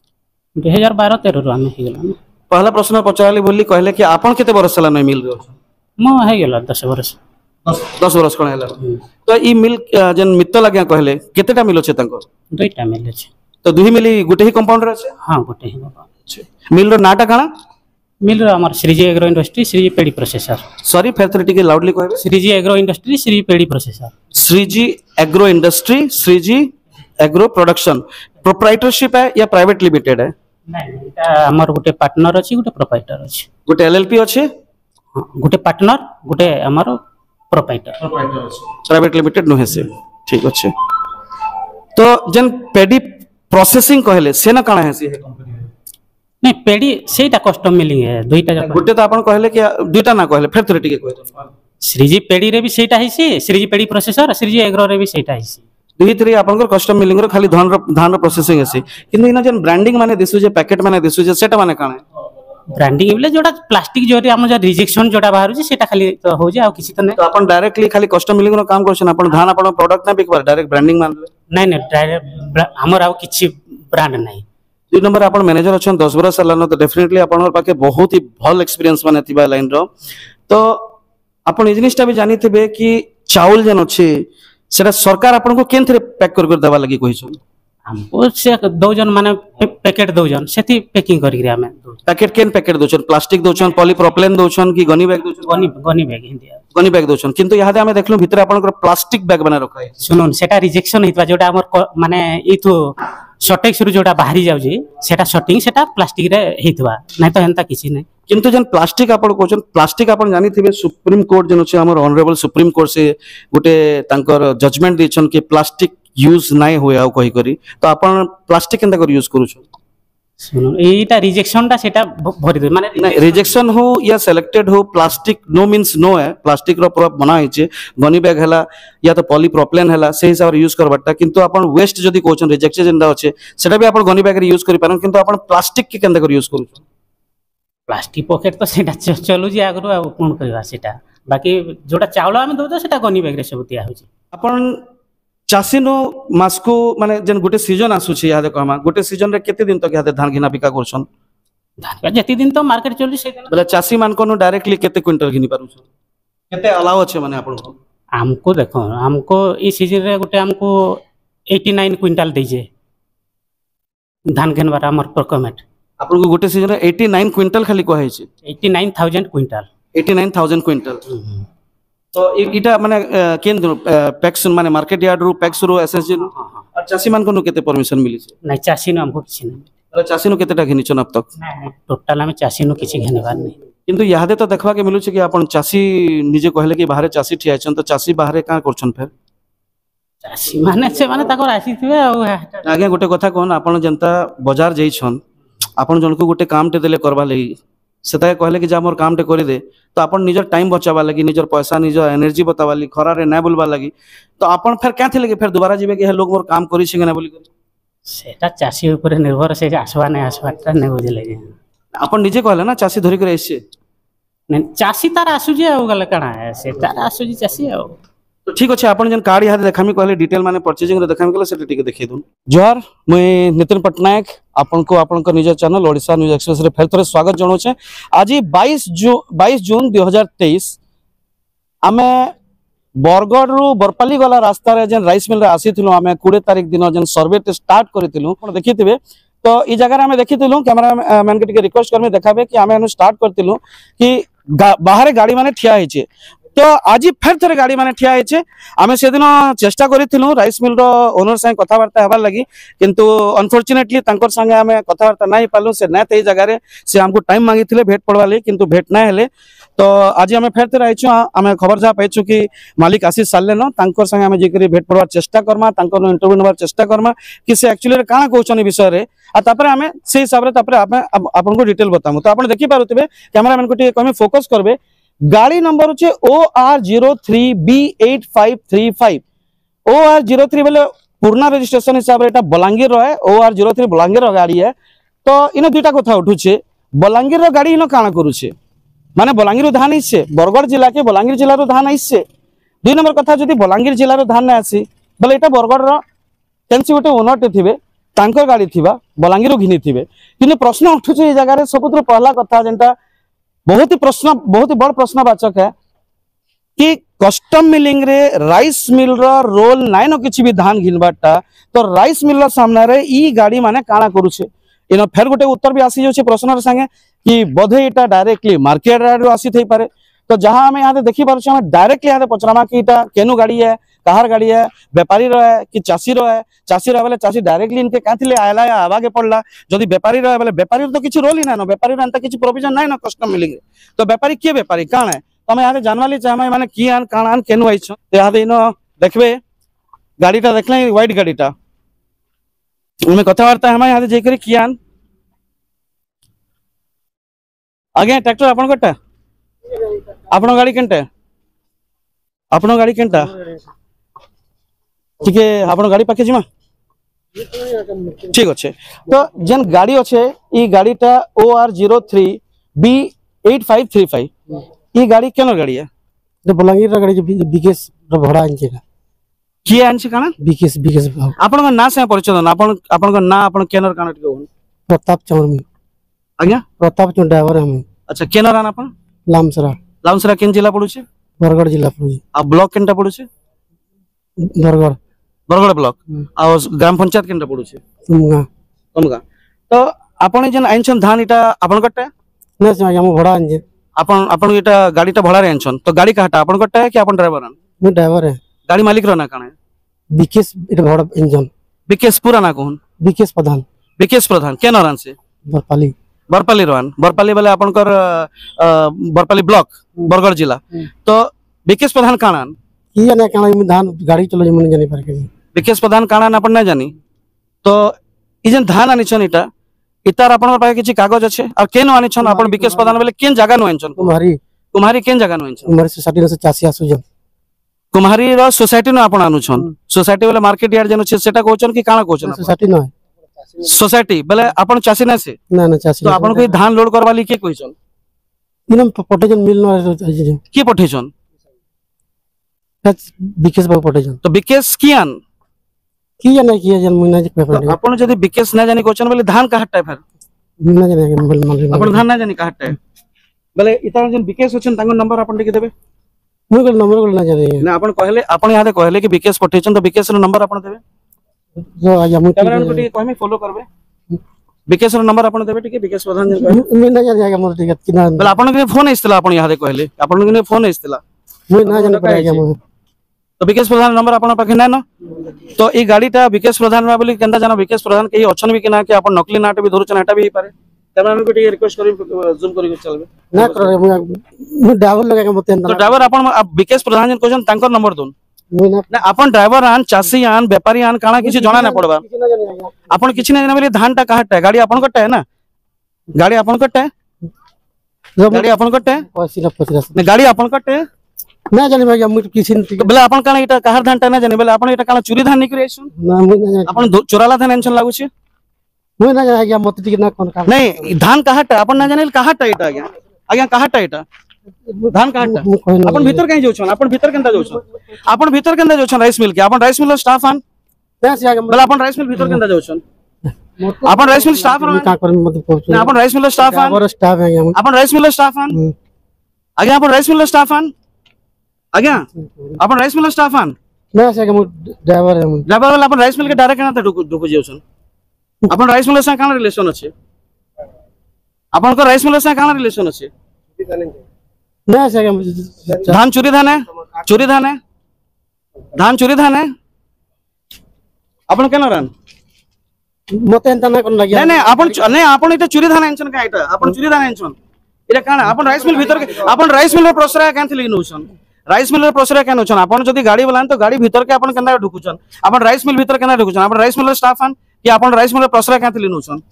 [SPEAKER 4] दो हज़ार बारह तेरह रो आमे हे गेला
[SPEAKER 1] पहला प्रश्न पचारली बोली कहले कि आपन केते वर्ष हला नै मिल रो
[SPEAKER 4] मो हे गेला दस वर्ष
[SPEAKER 1] दस वर्ष कोन हला तो ई मिल जन मित्तल आज्ञा कहले केतेटा मिल अछि तंको
[SPEAKER 4] दुईटा मिल अछि
[SPEAKER 1] तो दुही मिली गुटे ही कंपाउंड रे अछि
[SPEAKER 4] हां गुटे ही बाबा
[SPEAKER 1] मिल रो नाटा काना
[SPEAKER 4] मिल रो हमर Shreeji agro industry Shreeji paddy processor
[SPEAKER 1] sorry फेर टिके लाउडली कहबे
[SPEAKER 4] Shreeji agro industry Shreeji paddy processor
[SPEAKER 1] Shreeji agro industry Shreeji agro production proprietorship है या प्राइवेट लिमिटेड है
[SPEAKER 4] नहीं एटा हमर गुटे पार्टनर अछि गुटे प्रोप्राइटर अछि
[SPEAKER 1] गुटे एलएलपी अछि
[SPEAKER 4] हां गुटे पार्टनर गुटे हमर प्रोप्राइटर
[SPEAKER 1] प्रोप्राइटर अछि प्राइवेट लिमिटेड नहे से ठीक अछि तो जन पेडी प्रोसेसिंग कहले से ना काना है से कंपनी
[SPEAKER 4] नहीं पेडी सेटा कस्टम मिलिंग है दुईटा
[SPEAKER 1] गुटे तो आपण कहले कि दुईटा ना कहले फेर थोड़ी टिके कह
[SPEAKER 4] श्रीजी पेडी रे भी सेटा हिसी Shreeji paddy processor Shreeji agro रे भी सेटा हिसी
[SPEAKER 1] दुई थ्री आपनकर कस्टम मिलिंग रो खाली धान रो धान रो प्रोसेसिंग अछि किंतु इना जन ब्रांडिंग माने दिसु जे पैकेट माने दिसु जे सेटा माने काना
[SPEAKER 4] ब्रांडिंग बेले जोटा प्लास्टिक जोरी हम जो रिजेक्शन जोटा बाहर जे सेटा खाली तो हो जे आ किछि तो नै
[SPEAKER 1] तो अपन डायरेक्टली खाली कस्टम मिलिंग रो काम करछन अपन धान अपन प्रोडक्ट ना बिकबार डायरेक्ट ब्रांडिंग मान
[SPEAKER 4] नै नै डायरेक्ट हमर आ किछि ब्रांड नै
[SPEAKER 1] दुई नंबर अपन मैनेजर अच्छन दस वर्ष हलान तो डेफिनेटली अपन पाखे बहुत ही भल एक्सपीरियंस माने थिबा लाइन रो तो अपन ए जिनिसटा भी जानि थिबे कि चावल जन अछि सेटा सरकार अपन को केन थरे पैक कर कर देबा लागि कहिछन
[SPEAKER 4] हमको से दो जन माने पैकेट दो जन सेति पैकिंग करि रे हमें
[SPEAKER 1] पैकेट केन पैकेट दोछन प्लास्टिक दोछन पॉलीप्रोपिलेन दोछन कि गनी बैग दोछन
[SPEAKER 4] gunny gunny bag Hindi
[SPEAKER 1] gunny bag दोछन किंतु यादे हमें देखलु भितर अपन को प्लास्टिक बैग बना रखा है
[SPEAKER 4] सुनन सेटा रिजेक्शन हितबा जोटा हमर माने इथु शॉर्टेज रु जोटा बाहरी जाउजी सेटा शॉर्टिंग सेटा प्लास्टिक रे हितबा नै तो हंता किछि नै
[SPEAKER 1] किंतु जन प्लास्टिक आपण कहछन प्लास्टिक आपण जानि थिबे सुप्रीम कोर्ट जन छै हमर ऑनरेबल सुप्रीम कोर्ट से गोटे तांकर जजमेंट देछन कि प्लास्टिक यूज नाइ होय आ कहि करी तो आपण प्लास्टिक केनता कर यूज करू छ
[SPEAKER 4] सुनो एटा रिजेक्शन टा सेटा भरि दे माने
[SPEAKER 1] रिजेक्शन हो या सिलेक्टेड हो प्लास्टिक नो मींस नो है प्लास्टिक रो पूरा बना हिचे गनी बैग हला या तो पॉलीप्रोपिलेन हला से हिसाब यूज करबाटा किंतु आपण वेस्ट जदी कहछन रिजेक्टेड जेंदा अछि सेटा भी आपण गनी बैग रे यूज करि पारन किंतु आपण प्लास्टिक के केनता कर यूज करू छ
[SPEAKER 4] प्लास्टिक पॉकेट तो सेटा चलु जे आगरो आ कोन करबा सेटा बाकी जोटा चावल हम दो सेटा गनी बैग रे सब दिया होछि
[SPEAKER 1] आपण चासीनो मासको माने जन गोटे सीजन आसु छी यादे कहमा गोटे सीजन रे केते दिन तक यादे धान घिना बिका करछन
[SPEAKER 4] धान का जति दिन तो मार्केट चलि से दिन
[SPEAKER 1] बोले चासी मान को डायरेक्टली केते क्विंटल घिनी पारु छ केते अलाउ अछि माने आपण को
[SPEAKER 4] हमको देखो हमको ई सीजन रे गोटे हमको नवासी क्विंटल दीजे धान घिनबार हमर प्रोक्योरमेंट
[SPEAKER 1] आपण को गोटे सीजन रे नवासी क्विंटल खाली कहै छी
[SPEAKER 4] नवासी हज़ार क्विंटल
[SPEAKER 1] नवासी हज़ार क्विंटल तो इटा माने केन पैक्स माने मार्केट यार्ड रो पैक्स रो एसएसजी रो और चासी मान को केते परमिशन मिली छै
[SPEAKER 4] नै चासी न हमको किछि नै
[SPEAKER 1] और चासी नो केतेटा घिनी छन अब तक
[SPEAKER 4] नै टोटल हम चासी नो किछि घिनबार नै
[SPEAKER 1] किंतु यादे तो देखबा के मिलु छै कि आपण चासी निजे कहले कि बाहर चासी ठिया छन तो चासी बाहर का करछन फेर
[SPEAKER 4] चासी माने से माने ताकर आसी थिबे आ
[SPEAKER 1] आगे गोटे कथा कोन आपण जनता बाजार जई छन आपण जन को गोटे काम टे देले करबा लई सेता कहले कि जा मोर काम टे करि दे तो आपण निजर टाइम बचाबा लगी निजर पैसा निजर एनर्जी बताबा लगी खरा रे नै बोलबा लगी तो आपण फेर क्या थिले कि फेर दोबारा जिबे कि हे लोग मोर काम करि छिगे ना बोली
[SPEAKER 4] सेटा चासी ऊपर निर्भर से आसबा नै आसबाटा नै बुझले
[SPEAKER 1] आपण निजे कहले ना चासी धरि करे आइसे
[SPEAKER 4] नै चासी तार आसु जे आ गले कणा से तार आसु जे चासी आ
[SPEAKER 1] तो ठीक अच्छे आपण जन कार्ड यहाँ देखामी कहले डिटेल माने परचेजिंग रे देखामी कहले सेटा टिके देखै दउन जोहार मुई नितिन पटनायक आपन को आपन को निज चैनल ओडिशा न्यूज एक्सप्रेस रे फेर थोरे स्वागत जणो छे आज बाईस जून दो हज़ार तेईस आमे बरगढ़ रु बरपाली वाला रास्ता रे जन राइस मिल रे आसीथिलु आमे बीस तारीख दिन जन सर्वे टे स्टार्ट करथिलु आपण देखिथिबे तो ई जगह रे आमे देखिथिलु कैमरा मैन के टिके रिक्वेस्ट करमे देखाबे कि आमे अनु स्टार्ट करथिलु कि बाहर गाड़ी माने ठिया हिचे तो आज फेर थे गाड़ी माने ठिया है आमे से दिन चेष्टा करूँ राइस मिल रो ओनर संगे कथबार्ता हबार लगी किंतु अनफॉर्चुनेटली तंकर संगे आमे कथबार्ता नहीं पालु से नै ते जगह रे से हमको टाइम मांगी थिले भेट पड़वा ले किंतु भेट नै हेले तो आज आमे फेर थे आइछु आमे खबर जा पाइछु कि मालिक आसी सारले न तंकर संगे आमे जेकरी भेट पड़वार चेष्टा करमा तंकर इंटरव्यू नबार चेष्टा करमा कि से एक्चुअली रे काना कहउछन विषय रे आ तापर आमे से हिसाब रे तापर आमे आपन को डिटेल बतामु तो आपन देखि पारुथिबे कैमरामैन को टिके कमे फोकस करबे गाड़ी नंबर होचे O R zero three B eight five three five O R zero three बोले पुराना रजिस्ट्रेशन हिसाब रे बलांगीर है O R zero three Balangir गाड़ी है तो इन दुईटा कथा उठुचे बलांगीर गाड़ी इन काना करूचे माने बलांगीर धान आइसे बरगढ़ जिला के बलांगीर जिला रो धान आइसे दुई नंबर कथा जदि बलांगीर जिला रो धान नै आसी बोले एटा बरगढ़ रो केनसी गोटे ओनर टे थिबे तांकर गाड़ी थिबा बलांगीर घिनी थिबे किने प्रश्न उठुचे ए जगह रे सबुत्र पहला कथा जेंटा बहुत ही प्रश्न बहुत ही बड़ प्रश्नवाचक है कि कस्टम मिलिंग रे राइस मिल रो रोल नाइन किछि भी धान घिनबाटा तो राइस मिल रो सामने रे ई गाड़ी माने काना करूछे इन फेर गोटे उत्तर भी आसी जाउछे प्रश्न रे संगे कि बोधे एटा डायरेक्टली मार्केट रे आसी थई पारे तो जहां हमें यहाँ देखि पारुछे हम डायरेक्टली यहाँ पचरामा कि एटा केनु गाड़ी है कहार गाड़ी है व्यापारी रो है कि चासी रो है चासी रो बेले चासी डायरेक्टली इनके काथिले आयला या आवागे पड़ला जदी व्यापारी रो बेले व्यापारी तो किछि रोल ही ना व्यापारी रो अंत किछि प्रोविजन नै ना कस्टम मिलिंग तो व्यापारी के व्यापारी काण है तमे यहाँ जानवाली चाहे माने की आन काण आन केनु आइछ तो यहाँ इनो देखबे गाड़ीटा देखले व्हाइट गाड़ीटा उमे कथावार्ता हम यहाँ जे करी की आन आगे ट्रैक्टर आपन कोटा आपन गाड़ी केनटा आपन गाड़ी केनटा ठीक है आपन गाड़ी पाखे जिमा ठीक अच्छे तो जेन गाड़ी अच्छे ई गाड़ीटा O R zero three B eight five three five ई गाड़ी केन गाड़ी है
[SPEAKER 5] तो बलांगीर गाड़ी बिकेस भड़ा आनछे
[SPEAKER 1] किए आनछे काना
[SPEAKER 5] बिकेस बिकेस
[SPEAKER 1] आपन का ना से परिचय ना आपन आपन का ना आपन केनर काना टिके
[SPEAKER 5] प्रताप चौरमी
[SPEAKER 1] आज्ञा
[SPEAKER 5] प्रताप चौर ड्राइवर हम
[SPEAKER 1] अच्छा केनर आन आपन
[SPEAKER 5] लामसरा
[SPEAKER 1] लामसरा केन जिला पड़ुछे
[SPEAKER 5] बरगढ़ जिला पड़ुछे
[SPEAKER 1] आ ब्लॉक केनटा पड़ुछे
[SPEAKER 5] बरगढ़
[SPEAKER 1] बरगढ़ ब्लॉक आ ग्राम पंचायत केनटा पड़ुछे
[SPEAKER 5] तुमगा
[SPEAKER 1] तुमगा तो आपन जन आइछन धान इटा आपन कट्टा
[SPEAKER 5] नै से हम भड़ा आनछे
[SPEAKER 1] आपन आपन इटा गाड़ीटा भड़ा रे आइछन तो गाड़ी काटा आपन कट्टा है कि आपन ड्राइवर आन
[SPEAKER 5] मैं ड्राइवर है
[SPEAKER 1] गाड़ी मालिक रो ना काना है
[SPEAKER 5] बिकेस इटा भड़ा इंजन
[SPEAKER 1] विकेश पुरा ना कोन
[SPEAKER 5] बिकेस प्रधान
[SPEAKER 1] विकेश प्रधान केनर आन से
[SPEAKER 5] बरपाली
[SPEAKER 1] बरपाली रोहन बरपाली बेले आपनकर बरपाली ब्लॉक बरगढ़ जिला तो विकेश प्रधान काना
[SPEAKER 5] की जाने काना में धान गाड़ी चलो मन जानी पर के
[SPEAKER 1] विकेश प्रधान काना अपन ना जानी तो ई जन धान आनी छन इटा इतार अपन पाए किछि कागज अछि और केन आनी छन अपन विकेश प्रधान बेले केन जगह नु आनी छन
[SPEAKER 5] कुमारी
[SPEAKER 1] कुमारी केन जगह नु आनी छन
[SPEAKER 5] कुमारी सोसाइटी से चासी आसु जन
[SPEAKER 1] कुमारी रो सोसाइटी नु अपन आनु छन सोसाइटी बेले मार्केट यार्ड जन छै सेटा कहछन कि काना कहछन
[SPEAKER 5] सोसाइटी न
[SPEAKER 1] सोसाइटी बेले अपन चासी ना से
[SPEAKER 5] ना ना चासी
[SPEAKER 1] तो अपन को धान लोड करवा ली के कहछन
[SPEAKER 5] इनम पटेजन मिल न
[SPEAKER 1] की पठेछन
[SPEAKER 5] विकेश बाबू पटेजन
[SPEAKER 1] तो विकेश कियान
[SPEAKER 5] की जाने की जन मुना जे पेपर
[SPEAKER 1] अपन जदी विकेश ना जानी क्वेश्चन बोले धान का हटता फिर
[SPEAKER 5] मुना जाने बोल मान
[SPEAKER 1] अपन धान ना जानी का हटता बोले इता जन विकेश होछन तांको नंबर अपन देके देबे
[SPEAKER 5] मुई को नंबर को ना जाने
[SPEAKER 1] ना अपन कहले अपन यादे कहले कि विकेश पठेछन तो विकेश रो नंबर अपन देबे
[SPEAKER 5] जो आया मुई
[SPEAKER 1] कैमरा को टिके कहमे फॉलो करबे विकेश रो नंबर अपन देबे टिके विकेश प्रधान जन कहले
[SPEAKER 5] मुई ना जाने मोर ठीक किना
[SPEAKER 1] बोले अपन के फोन आइस्तला अपन यादे कहले अपन के फोन आइस्तला
[SPEAKER 5] मुई ना जाने पर गया मुई
[SPEAKER 1] तो विकेश प्रधान नंबर अपन पाखे ना न तो ई गाड़ीटा विकेश प्रधान बा बोली केनता जाना विकेश प्रधान के ऑप्शन भी किना कि अपन नकली नाट भी धरुचन एटा भी पारे कैमरामैन को टिके रिक्वेस्ट करी जूम करी चलबे
[SPEAKER 5] ना करे मुई ड्राइवर लगा के मते
[SPEAKER 1] तो ड्राइवर अपन विकेश प्रधान जन क्वेश्चन तांकर नंबर दोन
[SPEAKER 5] मुई ना
[SPEAKER 1] ना अपन ड्राइवर आन चासी आन व्यापारी आन काना किछि जणा ना पड़बा
[SPEAKER 5] किना जाने आया
[SPEAKER 1] अपन किछि ना जाने बोली धान टा काहटा है गाड़ी अपन कट्टा है ना गाड़ी अपन कट्टा है गाड़ी अपन कट्टा है
[SPEAKER 5] पसीना पसीना
[SPEAKER 1] ना गाड़ी अपन कट्टा है
[SPEAKER 5] ना जाने भाई मुई किछि
[SPEAKER 1] तो बोले अपन काना इटा काहर धान टा ना जाने बोले अपन इटा काना चोरी धान निकरे आइछन
[SPEAKER 5] ना मुई ना जाने
[SPEAKER 1] अपन दो- चोराला धान एंशन लागु छै
[SPEAKER 5] मुई ना जाने मते ठीक ना कोन काम
[SPEAKER 1] नहीं धान काहटा अपन ना जाने काहटा इटा आज्ञा आज्ञा काहटा इटा धान काहटा
[SPEAKER 5] मुई कहन
[SPEAKER 1] अपन भीतर कहीं जाउछन अपन भीतर केनता जाउछन अपन भीतर केनता जाउछन राइस मिल के अपन राइस मिल स्टाफ आन
[SPEAKER 5] ना से आगे
[SPEAKER 1] बोले अपन राइस मिल भीतर केनता जाउछन अपन राइस मिल स्टाफ आन
[SPEAKER 5] का कर मते पहुंच
[SPEAKER 1] ना अपन राइस मिल स्टाफ आन
[SPEAKER 5] और स्टाफ है हम
[SPEAKER 1] अपन राइस मिल स्टाफ आन आज्ञा अपन राइस मिल स्टाफ आन आज्ञा अपन राइस मिल स्टाफ आन
[SPEAKER 5] ना से आगे मुई ड्राइवर है मुई
[SPEAKER 1] ड्राइवर वाला अपन राइस मिल के डायरेक्ट केना ढुकु ढुकु जाउछन अपन राइस मिल से काना रिलेशन अछि अपन को राइस मिल से काना रिलेशन अछि
[SPEAKER 5] ना से आगे
[SPEAKER 1] धान चोरी धान है चोरी धान है धान चोरी धान है अपन केना रान
[SPEAKER 5] मते एंता ना कोन
[SPEAKER 1] नहीं
[SPEAKER 5] लगिया
[SPEAKER 1] नहीं अपन च- नहीं अपन इटा चोरी धान एंशन का इटा अपन चोरी धान एंशन इटा काना अपन राइस मिल भीतर के अपन राइस मिल प्रोसेस कान थली नउछन राइस मिल प्रोसेस कान नउछन अपन जदी गाड़ी वाला तो गाड़ी भीतर के अपन केना ढुकुछन अपन राइस मिल भीतर केना ढुकुछन अपन राइस मिल स्टाफ आन कि अपन राइस मिल प्रोसेस कान थली नउछन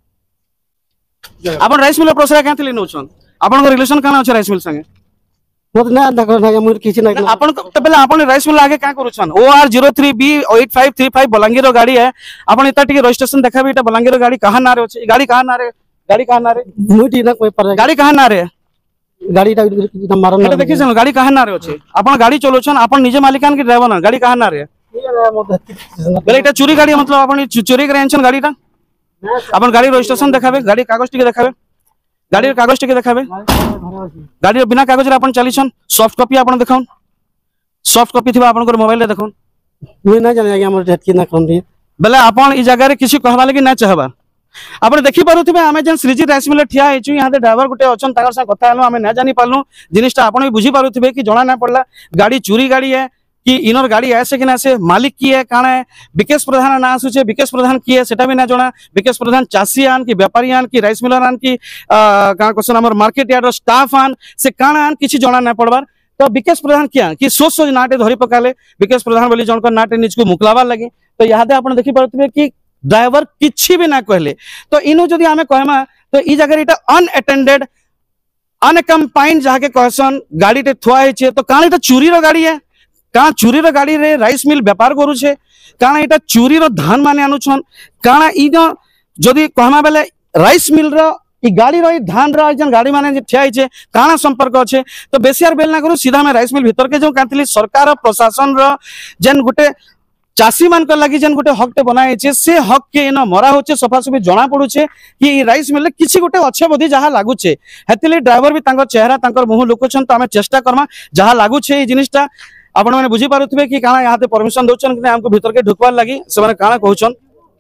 [SPEAKER 1] अपन राइस मिल प्रोसेस कान थली नउछन अपन रिलेशन काना अछि राइस मिल संगे
[SPEAKER 5] मते ना ना कोन मुई किछि ना
[SPEAKER 1] अपन तो पहले अपन राइस मिल आगे क्या करूछन O R zero three B eight five three five Balangir रो गाड़ी है अपन इता टिके रजिस्ट्रेशन देखाबी इटा बलांगीर रो गाड़ी कहां ना रे अछि गाड़ी कहां ना रे गाड़ी कहां ना रे
[SPEAKER 5] मुई ठीक ना कोई पर
[SPEAKER 1] गाड़ी कहां ना रे
[SPEAKER 5] गाड़ी टा ना मारन
[SPEAKER 1] एटा देखि सन गाड़ी कहां ना रे अछि अपन गाड़ी चलोछन अपन निजे मालिकान के ड्राइवर ना गाड़ी कहां ना रे बेले इटा चोरी गाड़ी मतलब अपन चो- चोरी करे एंशन गाड़ी टा अपन गाड़ी रजिस्ट्रेशन देखाबे गाड़ी कागज टिके देखाबे गाड़ी कागज टिके देखाबे गाड़ी बिना कागज रे अपन चलीछन सॉफ्ट कॉपी अपन देखाउन सॉफ्ट कॉपी थिबा अपन मोबाइल रे देखाउन
[SPEAKER 5] मुई ना जाने आगे हमर ठीक ना कोन दी
[SPEAKER 1] बेले अपन ई जगह रे किसी कहबा लगी ना चाहबा आपण देखि पारुथिबे आमे जन श्रीजी राइस मिल ठिया हेचु यहाँ ड्राइवर गुटे अछन ताकर सा कथा हलो आमे ना जानी पालनु जिनिसटा आपण भी बुझी पारुथिबे कि जणा ना पड़ला गाड़ी चोरी गाड़ी है कि इनर गाड़ी ऐसे कि ना से मालिक की है काना है विकेश प्रधान ना आसुचे विकेश प्रधान की है सेटा भी ना जणा विकेश प्रधान चासी आन कि व्यापारी आन कि राइस मिलर आन कि का क्वेश्चन हमर मार्केट यार्ड स्टाफ आन से काना आन किछि जणा ना पड़बार तो विकेश प्रधान किया कि सोच सोच नाटे धरी पकाले विकेश प्रधान बोली जणको नाटे निजको मुकलावा लगे तो यहाँ आपण देखि पारुथिबे कि ड्राइवर किछि भी ना कहले तो इनु जदि आमे कहमा तो ई जगह इटा अनअटेंडेड अनकम्पाइंड जाके कहसन गाड़ी टे थुआ है तो काण इटा चोरी रो गाड़ी है काण चोरी रो गाड़ी रे राइस मिल व्यापार करू छे काण इटा चोरी रो धान माने आनुछन काण ई जो जदि कहमा बेले राइस मिल रो ई गाड़ी रो ई धान रो जन गाड़ी माने जे ठिया है काण संपर्क अच्छे तो बेसियार बेल ना करू सीधा में राइस मिल भीतर के जो कांतली सरकार प्रशासन रो जन गुटे चासी मान लगी जेन गोटे हक टे बनाए से हक के इन मरा होचे सफासफी जना पड़ुचे कि राइस मिल किसी गोटे अच्छे बोधी जहाँ लगुचे हेतिले ड्राइवर भी तांकर चेहरा तांकर मुह लुकुछन तो आमे चेष्टा करमा जहाँ लगुचे जिनिसटा आपण माने बुझी पारुथिबे कि काना यहाँ परमिशन दउछन कि हमको भीतर के ढुकवार लगी से माने काना कहउछन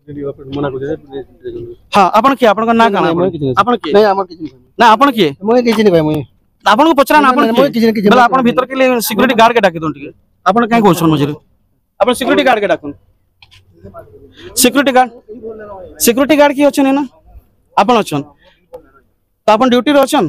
[SPEAKER 1] हां आपण के आपण ना काना आपण के
[SPEAKER 5] नहीं हमर किछि
[SPEAKER 1] ना आपण के
[SPEAKER 5] मुई किछि नहीं भाई मुई
[SPEAKER 1] आपण को पचरा ना आपण
[SPEAKER 5] मुई किछि
[SPEAKER 1] के बोला आपण भीतर के लिए सिक्योरिटी गार्ड के डाकी दोन टिके आपण काहे कहउछन मझिरे अपन सिक्योरिटी गार्ड के डाकुन सिक्योरिटी गार्ड सिक्योरिटी गार्ड की अछन ना अपन अछन तो अपन ड्यूटी रे अछन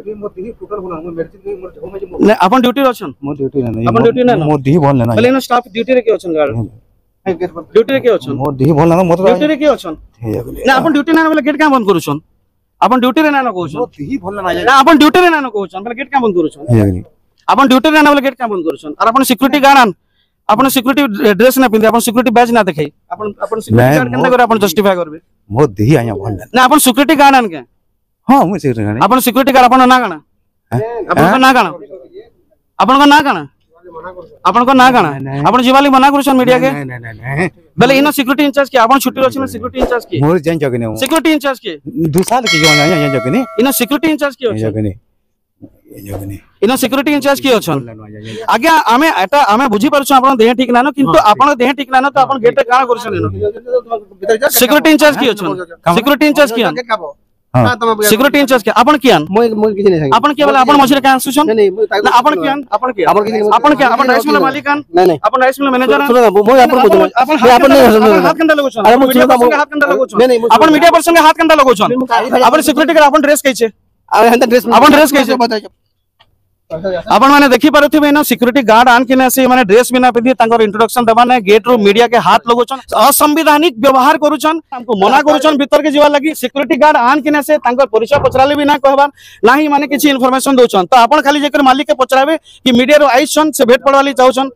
[SPEAKER 1] ने अपन ड्यूटी रे अछन
[SPEAKER 2] मो ड्यूटी ना
[SPEAKER 1] अपन ड्यूटी ना
[SPEAKER 2] मो दी बोल ना
[SPEAKER 1] पहले नो स्टाफ ड्यूटी रे के अछन गार्ड ड्यूटी रे के अछन
[SPEAKER 2] मो दी बोल ना मत
[SPEAKER 1] ड्यूटी रे के अछन ना अपन ड्यूटी ना बोले गेट का बंद करूछन अपन ड्यूटी रे ना न कहूछन
[SPEAKER 2] दी बोल ना
[SPEAKER 1] ना अपन ड्यूटी रे ना न कहूछन बोले गेट का बंद करूछन अपन ड्यूटी रे ना बोले गेट का बंद करूछन और अपन सिक्योरिटी गार्ड आन अपन सिक्योरिटी ड्रेस ना पिंदे अपन सिक्योरिटी बैज ना देखाई अपन अपन सिक्योरिटी गार्ड केनता करे अपन जस्टिफाई करबे
[SPEAKER 2] मो दी आया बोल
[SPEAKER 1] ना अपन सिक्योरिटी गार्ड आन के
[SPEAKER 2] हां मु सिक्योरिटी गार्ड
[SPEAKER 1] अपन सिक्योरिटी गार्ड अपन ना गाना अपन को ना गाना अपन को ना गाना अपन को ना गाना अपन जीवाली मना करूछन मीडिया के
[SPEAKER 2] नहीं नहीं नहीं
[SPEAKER 1] बेले इनो सिक्योरिटी इंचार्ज के अपन छुट्टी रहछन सिक्योरिटी इंचार्ज के
[SPEAKER 2] मोर जान जगने
[SPEAKER 1] सिक्योरिटी इंचार्ज के
[SPEAKER 2] दो साल के जो आया जान जगने
[SPEAKER 1] इनो सिक्योरिटी इंचार्ज के अछि
[SPEAKER 2] जगने जगने
[SPEAKER 1] इनो सिक्योरिटी इंचार्ज के अछन आज्ञा हमें एटा हमें बुझी परछु अपन देह ठीक ना न किंतु अपन देह ठीक ना न तो अपन गेट काना करछन इनो सिक्योरिटी इंचार्ज के अछन सिक्योरिटी इंचार्ज के सिक्योरिटी इंचार्ज के अपन कियान
[SPEAKER 5] মই মই কিছু নাই
[SPEAKER 1] अपन के वाला अपन मछली का आसुछन
[SPEAKER 5] नहीं नहीं
[SPEAKER 1] ना अपन कियान अपन के अपन के अपन राइस मिल मालिक कान
[SPEAKER 5] नहीं नहीं
[SPEAKER 1] अपन राइस मिल मैनेजर
[SPEAKER 5] सुनो ना মই अपन को
[SPEAKER 1] अपन
[SPEAKER 5] अपन नहीं
[SPEAKER 1] हाथ कंडा लगोछन
[SPEAKER 5] अरे मुझे
[SPEAKER 1] हाथ कंडा लगोछन
[SPEAKER 5] नहीं नहीं
[SPEAKER 1] अपन मीडिया पर्सन के हाथ कंडा लगोछन अपन सिक्योरिटी के अपन ड्रेस कैसे
[SPEAKER 5] अरे हंता ड्रेस
[SPEAKER 1] अपन ड्रेस कैसे अपन माने देखि पारुथिबे न सिक्योरिटी गार्ड आन किने से माने ड्रेस बिना पिंदी तांकर इंट्रोडक्शन दबा ने गेट रो मीडिया के हाथ लगोछन असंवैधानिक व्यवहार करूछन हमको मना करूछन भीतर के जीवा लगी सिक्योरिटी गार्ड आन किने से तांकर परिचय पचराले बिना कहबार नाही माने किछि इंफॉर्मेशन दोछन तो अपन खाली जेकर मालिक के पचराबे कि मीडिया रो आइछन से भेट पड़वाली चाहछन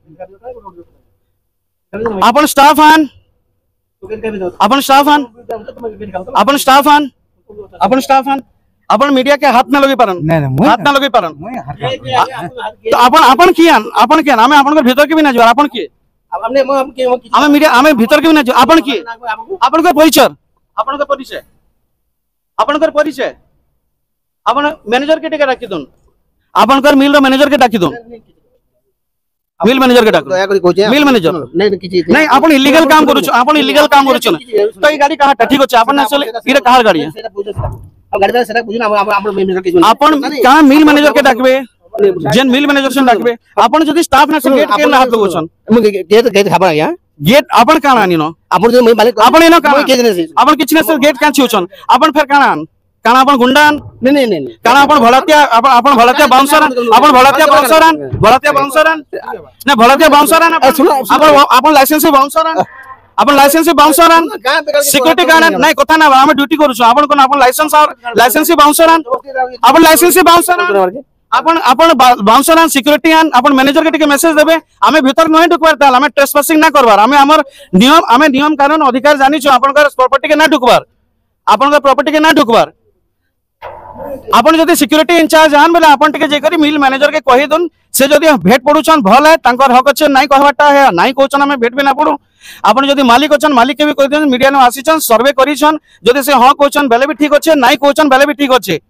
[SPEAKER 1] अपन स्टाफ आन अपन स्टाफ आन अपन स्टाफ आन अपन स्टाफ आन अपन मीडिया के हाथ में लगे पारन
[SPEAKER 2] नहीं नहीं
[SPEAKER 1] हाथ ना लगे पारन तो अपन अपन कियान अपन कियान हमें अपन के भीतर के भी ना जो अपन के
[SPEAKER 5] हमने हम के
[SPEAKER 1] हमें मीडिया हमें भीतर के भी ना जो अपन के अपन का परिचय अपन का परिचय अपन का परिचय अपन मैनेजर के टिका राखी दोन अपन कर मिल रो मैनेजर के डाकी दोन मिल मैनेजर के डाको
[SPEAKER 5] दया करी कहूचे
[SPEAKER 1] मिल मैनेजर
[SPEAKER 5] नहीं नहीं किछि
[SPEAKER 1] नहीं अपन इलीगल काम करू छ अपन इलीगल काम करू छ तो ई गाड़ी कहां ठीक होछ अपन नेशनल इरे कहां गाड़ी है
[SPEAKER 5] अब गाड़ी में सेटा बुझना हम हम मैनेजर के
[SPEAKER 1] अपन कहां मिल मैनेजर के डाकबे जेन मिल मैनेजर से डाकबे अपन जदी स्टाफ ना से गेट के ना हाथ लगोछन
[SPEAKER 5] गेट गेट खाबा या
[SPEAKER 1] गेट अपन काना आनिनो
[SPEAKER 5] अपन जो मैं मालिक
[SPEAKER 1] अपन एनो काना
[SPEAKER 5] के जने से
[SPEAKER 1] अपन किछ ने से गेट कान छिउछन अपन फेर काना आन काना अपन गुंडान
[SPEAKER 5] नहीं नहीं नहीं
[SPEAKER 1] काना अपन भड़तिया अपन अपन भड़तिया बाउंसर अपन भड़तिया बाउंसर आन भड़तिया बाउंसर आन ना भड़तिया बाउंसर आन अपन अपन लाइसेंस बाउंसर आन अपन लाइसेंस बाउंसर आन सिक्योरिटी गार्ड नहीं कथा ना हम ड्यूटी करू छ अपन कोन अपन लाइसेंस और लाइसेंस बाउंसर आन अपन लाइसेंस बाउंसर आन अपन अपन बाउंसर आन सिक्योरिटी आन अपन मैनेजर के टिके मेसेज देबे हमें भीतर नहीं ढुकबार ताल हमें ट्रेसपासिंग ना करबार हमें हमर नियम हमें नियम कानून अधिकार जानि छ अपन का प्रॉपर्टी के ना ढुकबार अपन का प्रॉपर्टी के ना ढुकबार अपन जदी सिक्योरिटी इंचार्ज आन बेला अपन टिके जे करी मिल मैनेजर के कहि दोन से जदी भेट पडुछन भल है तांकर हक छै नाही कहबाटा है नाही कहछन हमें भेट भी ना पडु अपन जदी मालिक अछन मालिक के भी कहि देन मीडिया ने आसीछन सर्वे करिछन जदी से हां कहछन बेले भी ठीक अछि नाही कहछन बेले भी ठीक अछि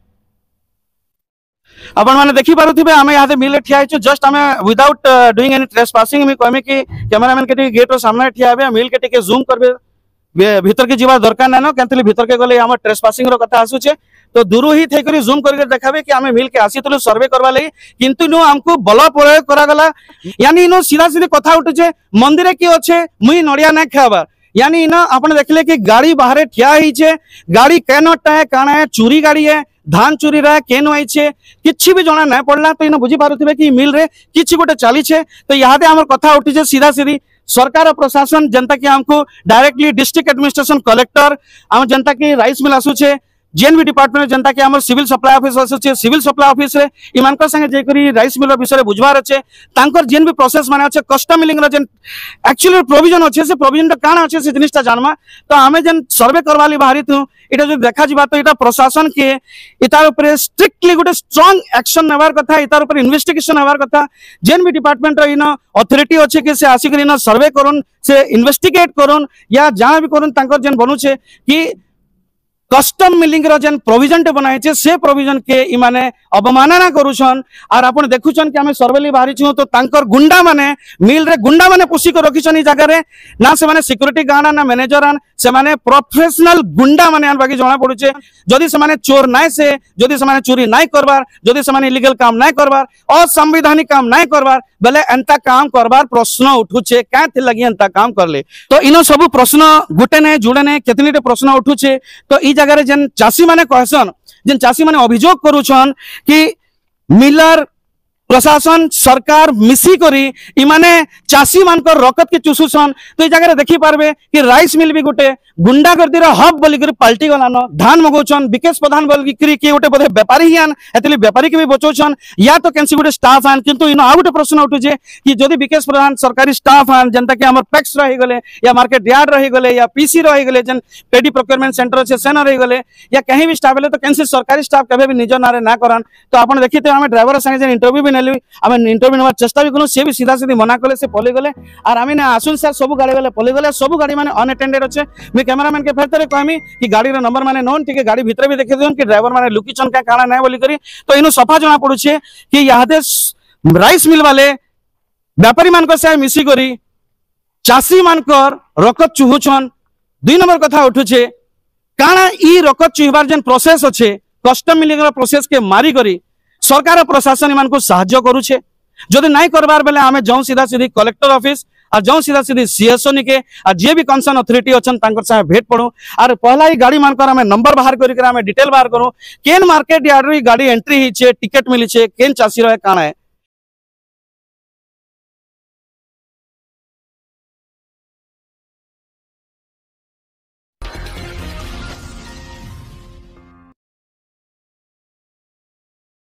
[SPEAKER 1] अपन माने देखि पारुथिबे हमें याते मिल ठिया आइछु जस्ट हमें विदाउट डूइंग एनी ट्रेसपासिंग में कहमे कि कैमरामैन के गेट रो सामने ठिया आबे मिल के टिके जूम करबे भीतर के जीवा दरकार ना न केंतली भीतर के गले हमर ट्रेसपासिंग रो कथा आसु छे तो दूर ही थे करी जूम करके देखाबे कि हमें मिल के आसी तो सर्वे करवा लई किंतु नो हमको बल प्रयोग करा गला यानी नो सीधा सीधे कथा उठे छे मंदिर की अच्छे मुई नड़िया ना खाबार यानी ना आपने देखले कि गाड़ी बाहर ठिया ही छे गाड़ी कैनटा है काना है चोरी गाड़ी है धान चोरी रा केन आई छे किछि भी जणा ना पड़ला तो इनो बुझी पारुथिबे कि मिल रे किछि गोटे चाली छे तो यादे हमर कथा उठी छे सीधा सीधी सरकार और प्रशासन जनता के हमको डायरेक्टली डिस्ट्रिक्ट एडमिनिस्ट्रेशन कलेक्टर हम जनता के राइस मिल आसु छे जेन भी डिपार्टमेंट जनता के हमर सिविल सप्लाई ऑफिस आसुचे सिविल सप्लाई ऑफिस रे इमानकर संगे जे करी राइस मिल विषय बुझवार अच्छे तांकर जेन भी प्रोसेस माने अच्छे कस्टम मिलिंग रो जेन एक्चुअली प्रोविजन अच्छे से प्रोविजन तो काना अच्छे से जिनिसटा जानमा तो हमें जेन सर्वे करवाली बाहरी थु एटा जो देखा जिबा तो एटा प्रशासन के इतार ऊपर स्ट्रिक्टली गोटे स्ट्रांग एक्शन नेवार कथा इतार ऊपर इन्वेस्टिगेशन नेवार कथा जेन भी डिपार्टमेंट रो इनो अथॉरिटी अच्छे कि से आसी करी इनो सर्वे करन से इन्वेस्टिगेट करन या जहां भी करन तांकर जेन बनू छे कि कस्टम मिलिंग रो जेन प्रोविजन टे बनाई छे से प्रोविजन के इ माने अवमानना करूछन और आपण देखुछन कि हमें सर्वेली बाहरी छु तो तांकर गुंडा माने मिल रे गुंडा माने पोसी को रखिछन इ जगह रे ना से माने सिक्योरिटी गार्ड ना मैनेजर आन से माने प्रोफेशनल गुंडा माने आन बाकी जणा पडुचे जदी से माने चोर नाय से जदी से माने चोरी नाय करबार जदी से माने इलीगल काम नाय करबार असंवैधानिक काम नाय करबार बेले एंता काम करबार प्रश्न उठुचे काथे लगी एंता काम करले तो इनो सब प्रश्न गुटे ने जुड़े ने केतनीटे प्रश्न उठुचे तो इ जगह जेन चाषी माने कहसन जेन चाषी माने अभियोग करूछन कि मिलर प्रशासन सरकार मिसी करी इमाने चाषी मान रकत के चुसुसन तो ये जगह देखी पारबे कि राइस मिल भी गोटे गुंडागर्दीर हब बोली पलटि गलान धान मगौछन विकेश प्रधान बोली किए गोटे बोधे बेपारी ही आन एतली बेपारी के भी बचौछन या तो कैंसी गोटे स्टाफ आन किंतु इन आ गोटे प्रश्न उठुचे कि जदि विकेश प्रधान सरकारी स्टाफ आन जनता कि हमर पैक्स रही गले या मार्केट यार्ड रही गले या पीसी रही गले जन पेडी प्रोक्योरमेंट सेंटर अच्छे से रही गले या कहीं भी स्टाफ तो कैंसी सरकारी स्टाफ कभी भी निज नारे ना करान तो आप देखिए आम ड्राइवर संगे इंटरव्यू भी नेली आम इंटरव्यू नेवार चेष्टा भी कलु सी भी सीधा सीधी मना कले से पलि गले और आम आसुन सर सब गाड़ी गले पलि गले सब गाड़ी मैंने अनअटेंडेड अच्छे मैं कैमरामैन के फेरते कहमी कि गाड़ी नंबर मैंने नोन टी गाड़ी भितर भी देखी दिवन कि ड्राइवर मैंने लुकिचन क्या काଣା ना बोली करी तो इनु सफा जना पड़ुछे कि यहाँ राइस मिल वाले व्यापारी मान से मिसी करी चाषी मानकर रकत चुहुछन दुई नंबर कथा उठुछे काଣା ई रकत चुहबार जेन प्रोसेस अच्छे कस्टम मिलिंग प्रोसेस के मारी करी सरकार प्रशासन मान को साहाय्य करुछे जदि नाई करबार बेले आमे जाऊं सीधा सीधी कलेक्टर ऑफिस और जाऊं सीधा सीधी सीएसओ निके और जे भी कंसर्न अथॉरिटी अच्छन तांकर साथे भेट पड़ू और पहला ही गाड़ी मानकर आमे नंबर बाहर करी आमे डिटेल बाहर करू केन मार्केट यार्ड री गाड़ी एंट्री हिचे टिकट मिली छे केन चासी रहे काଣା है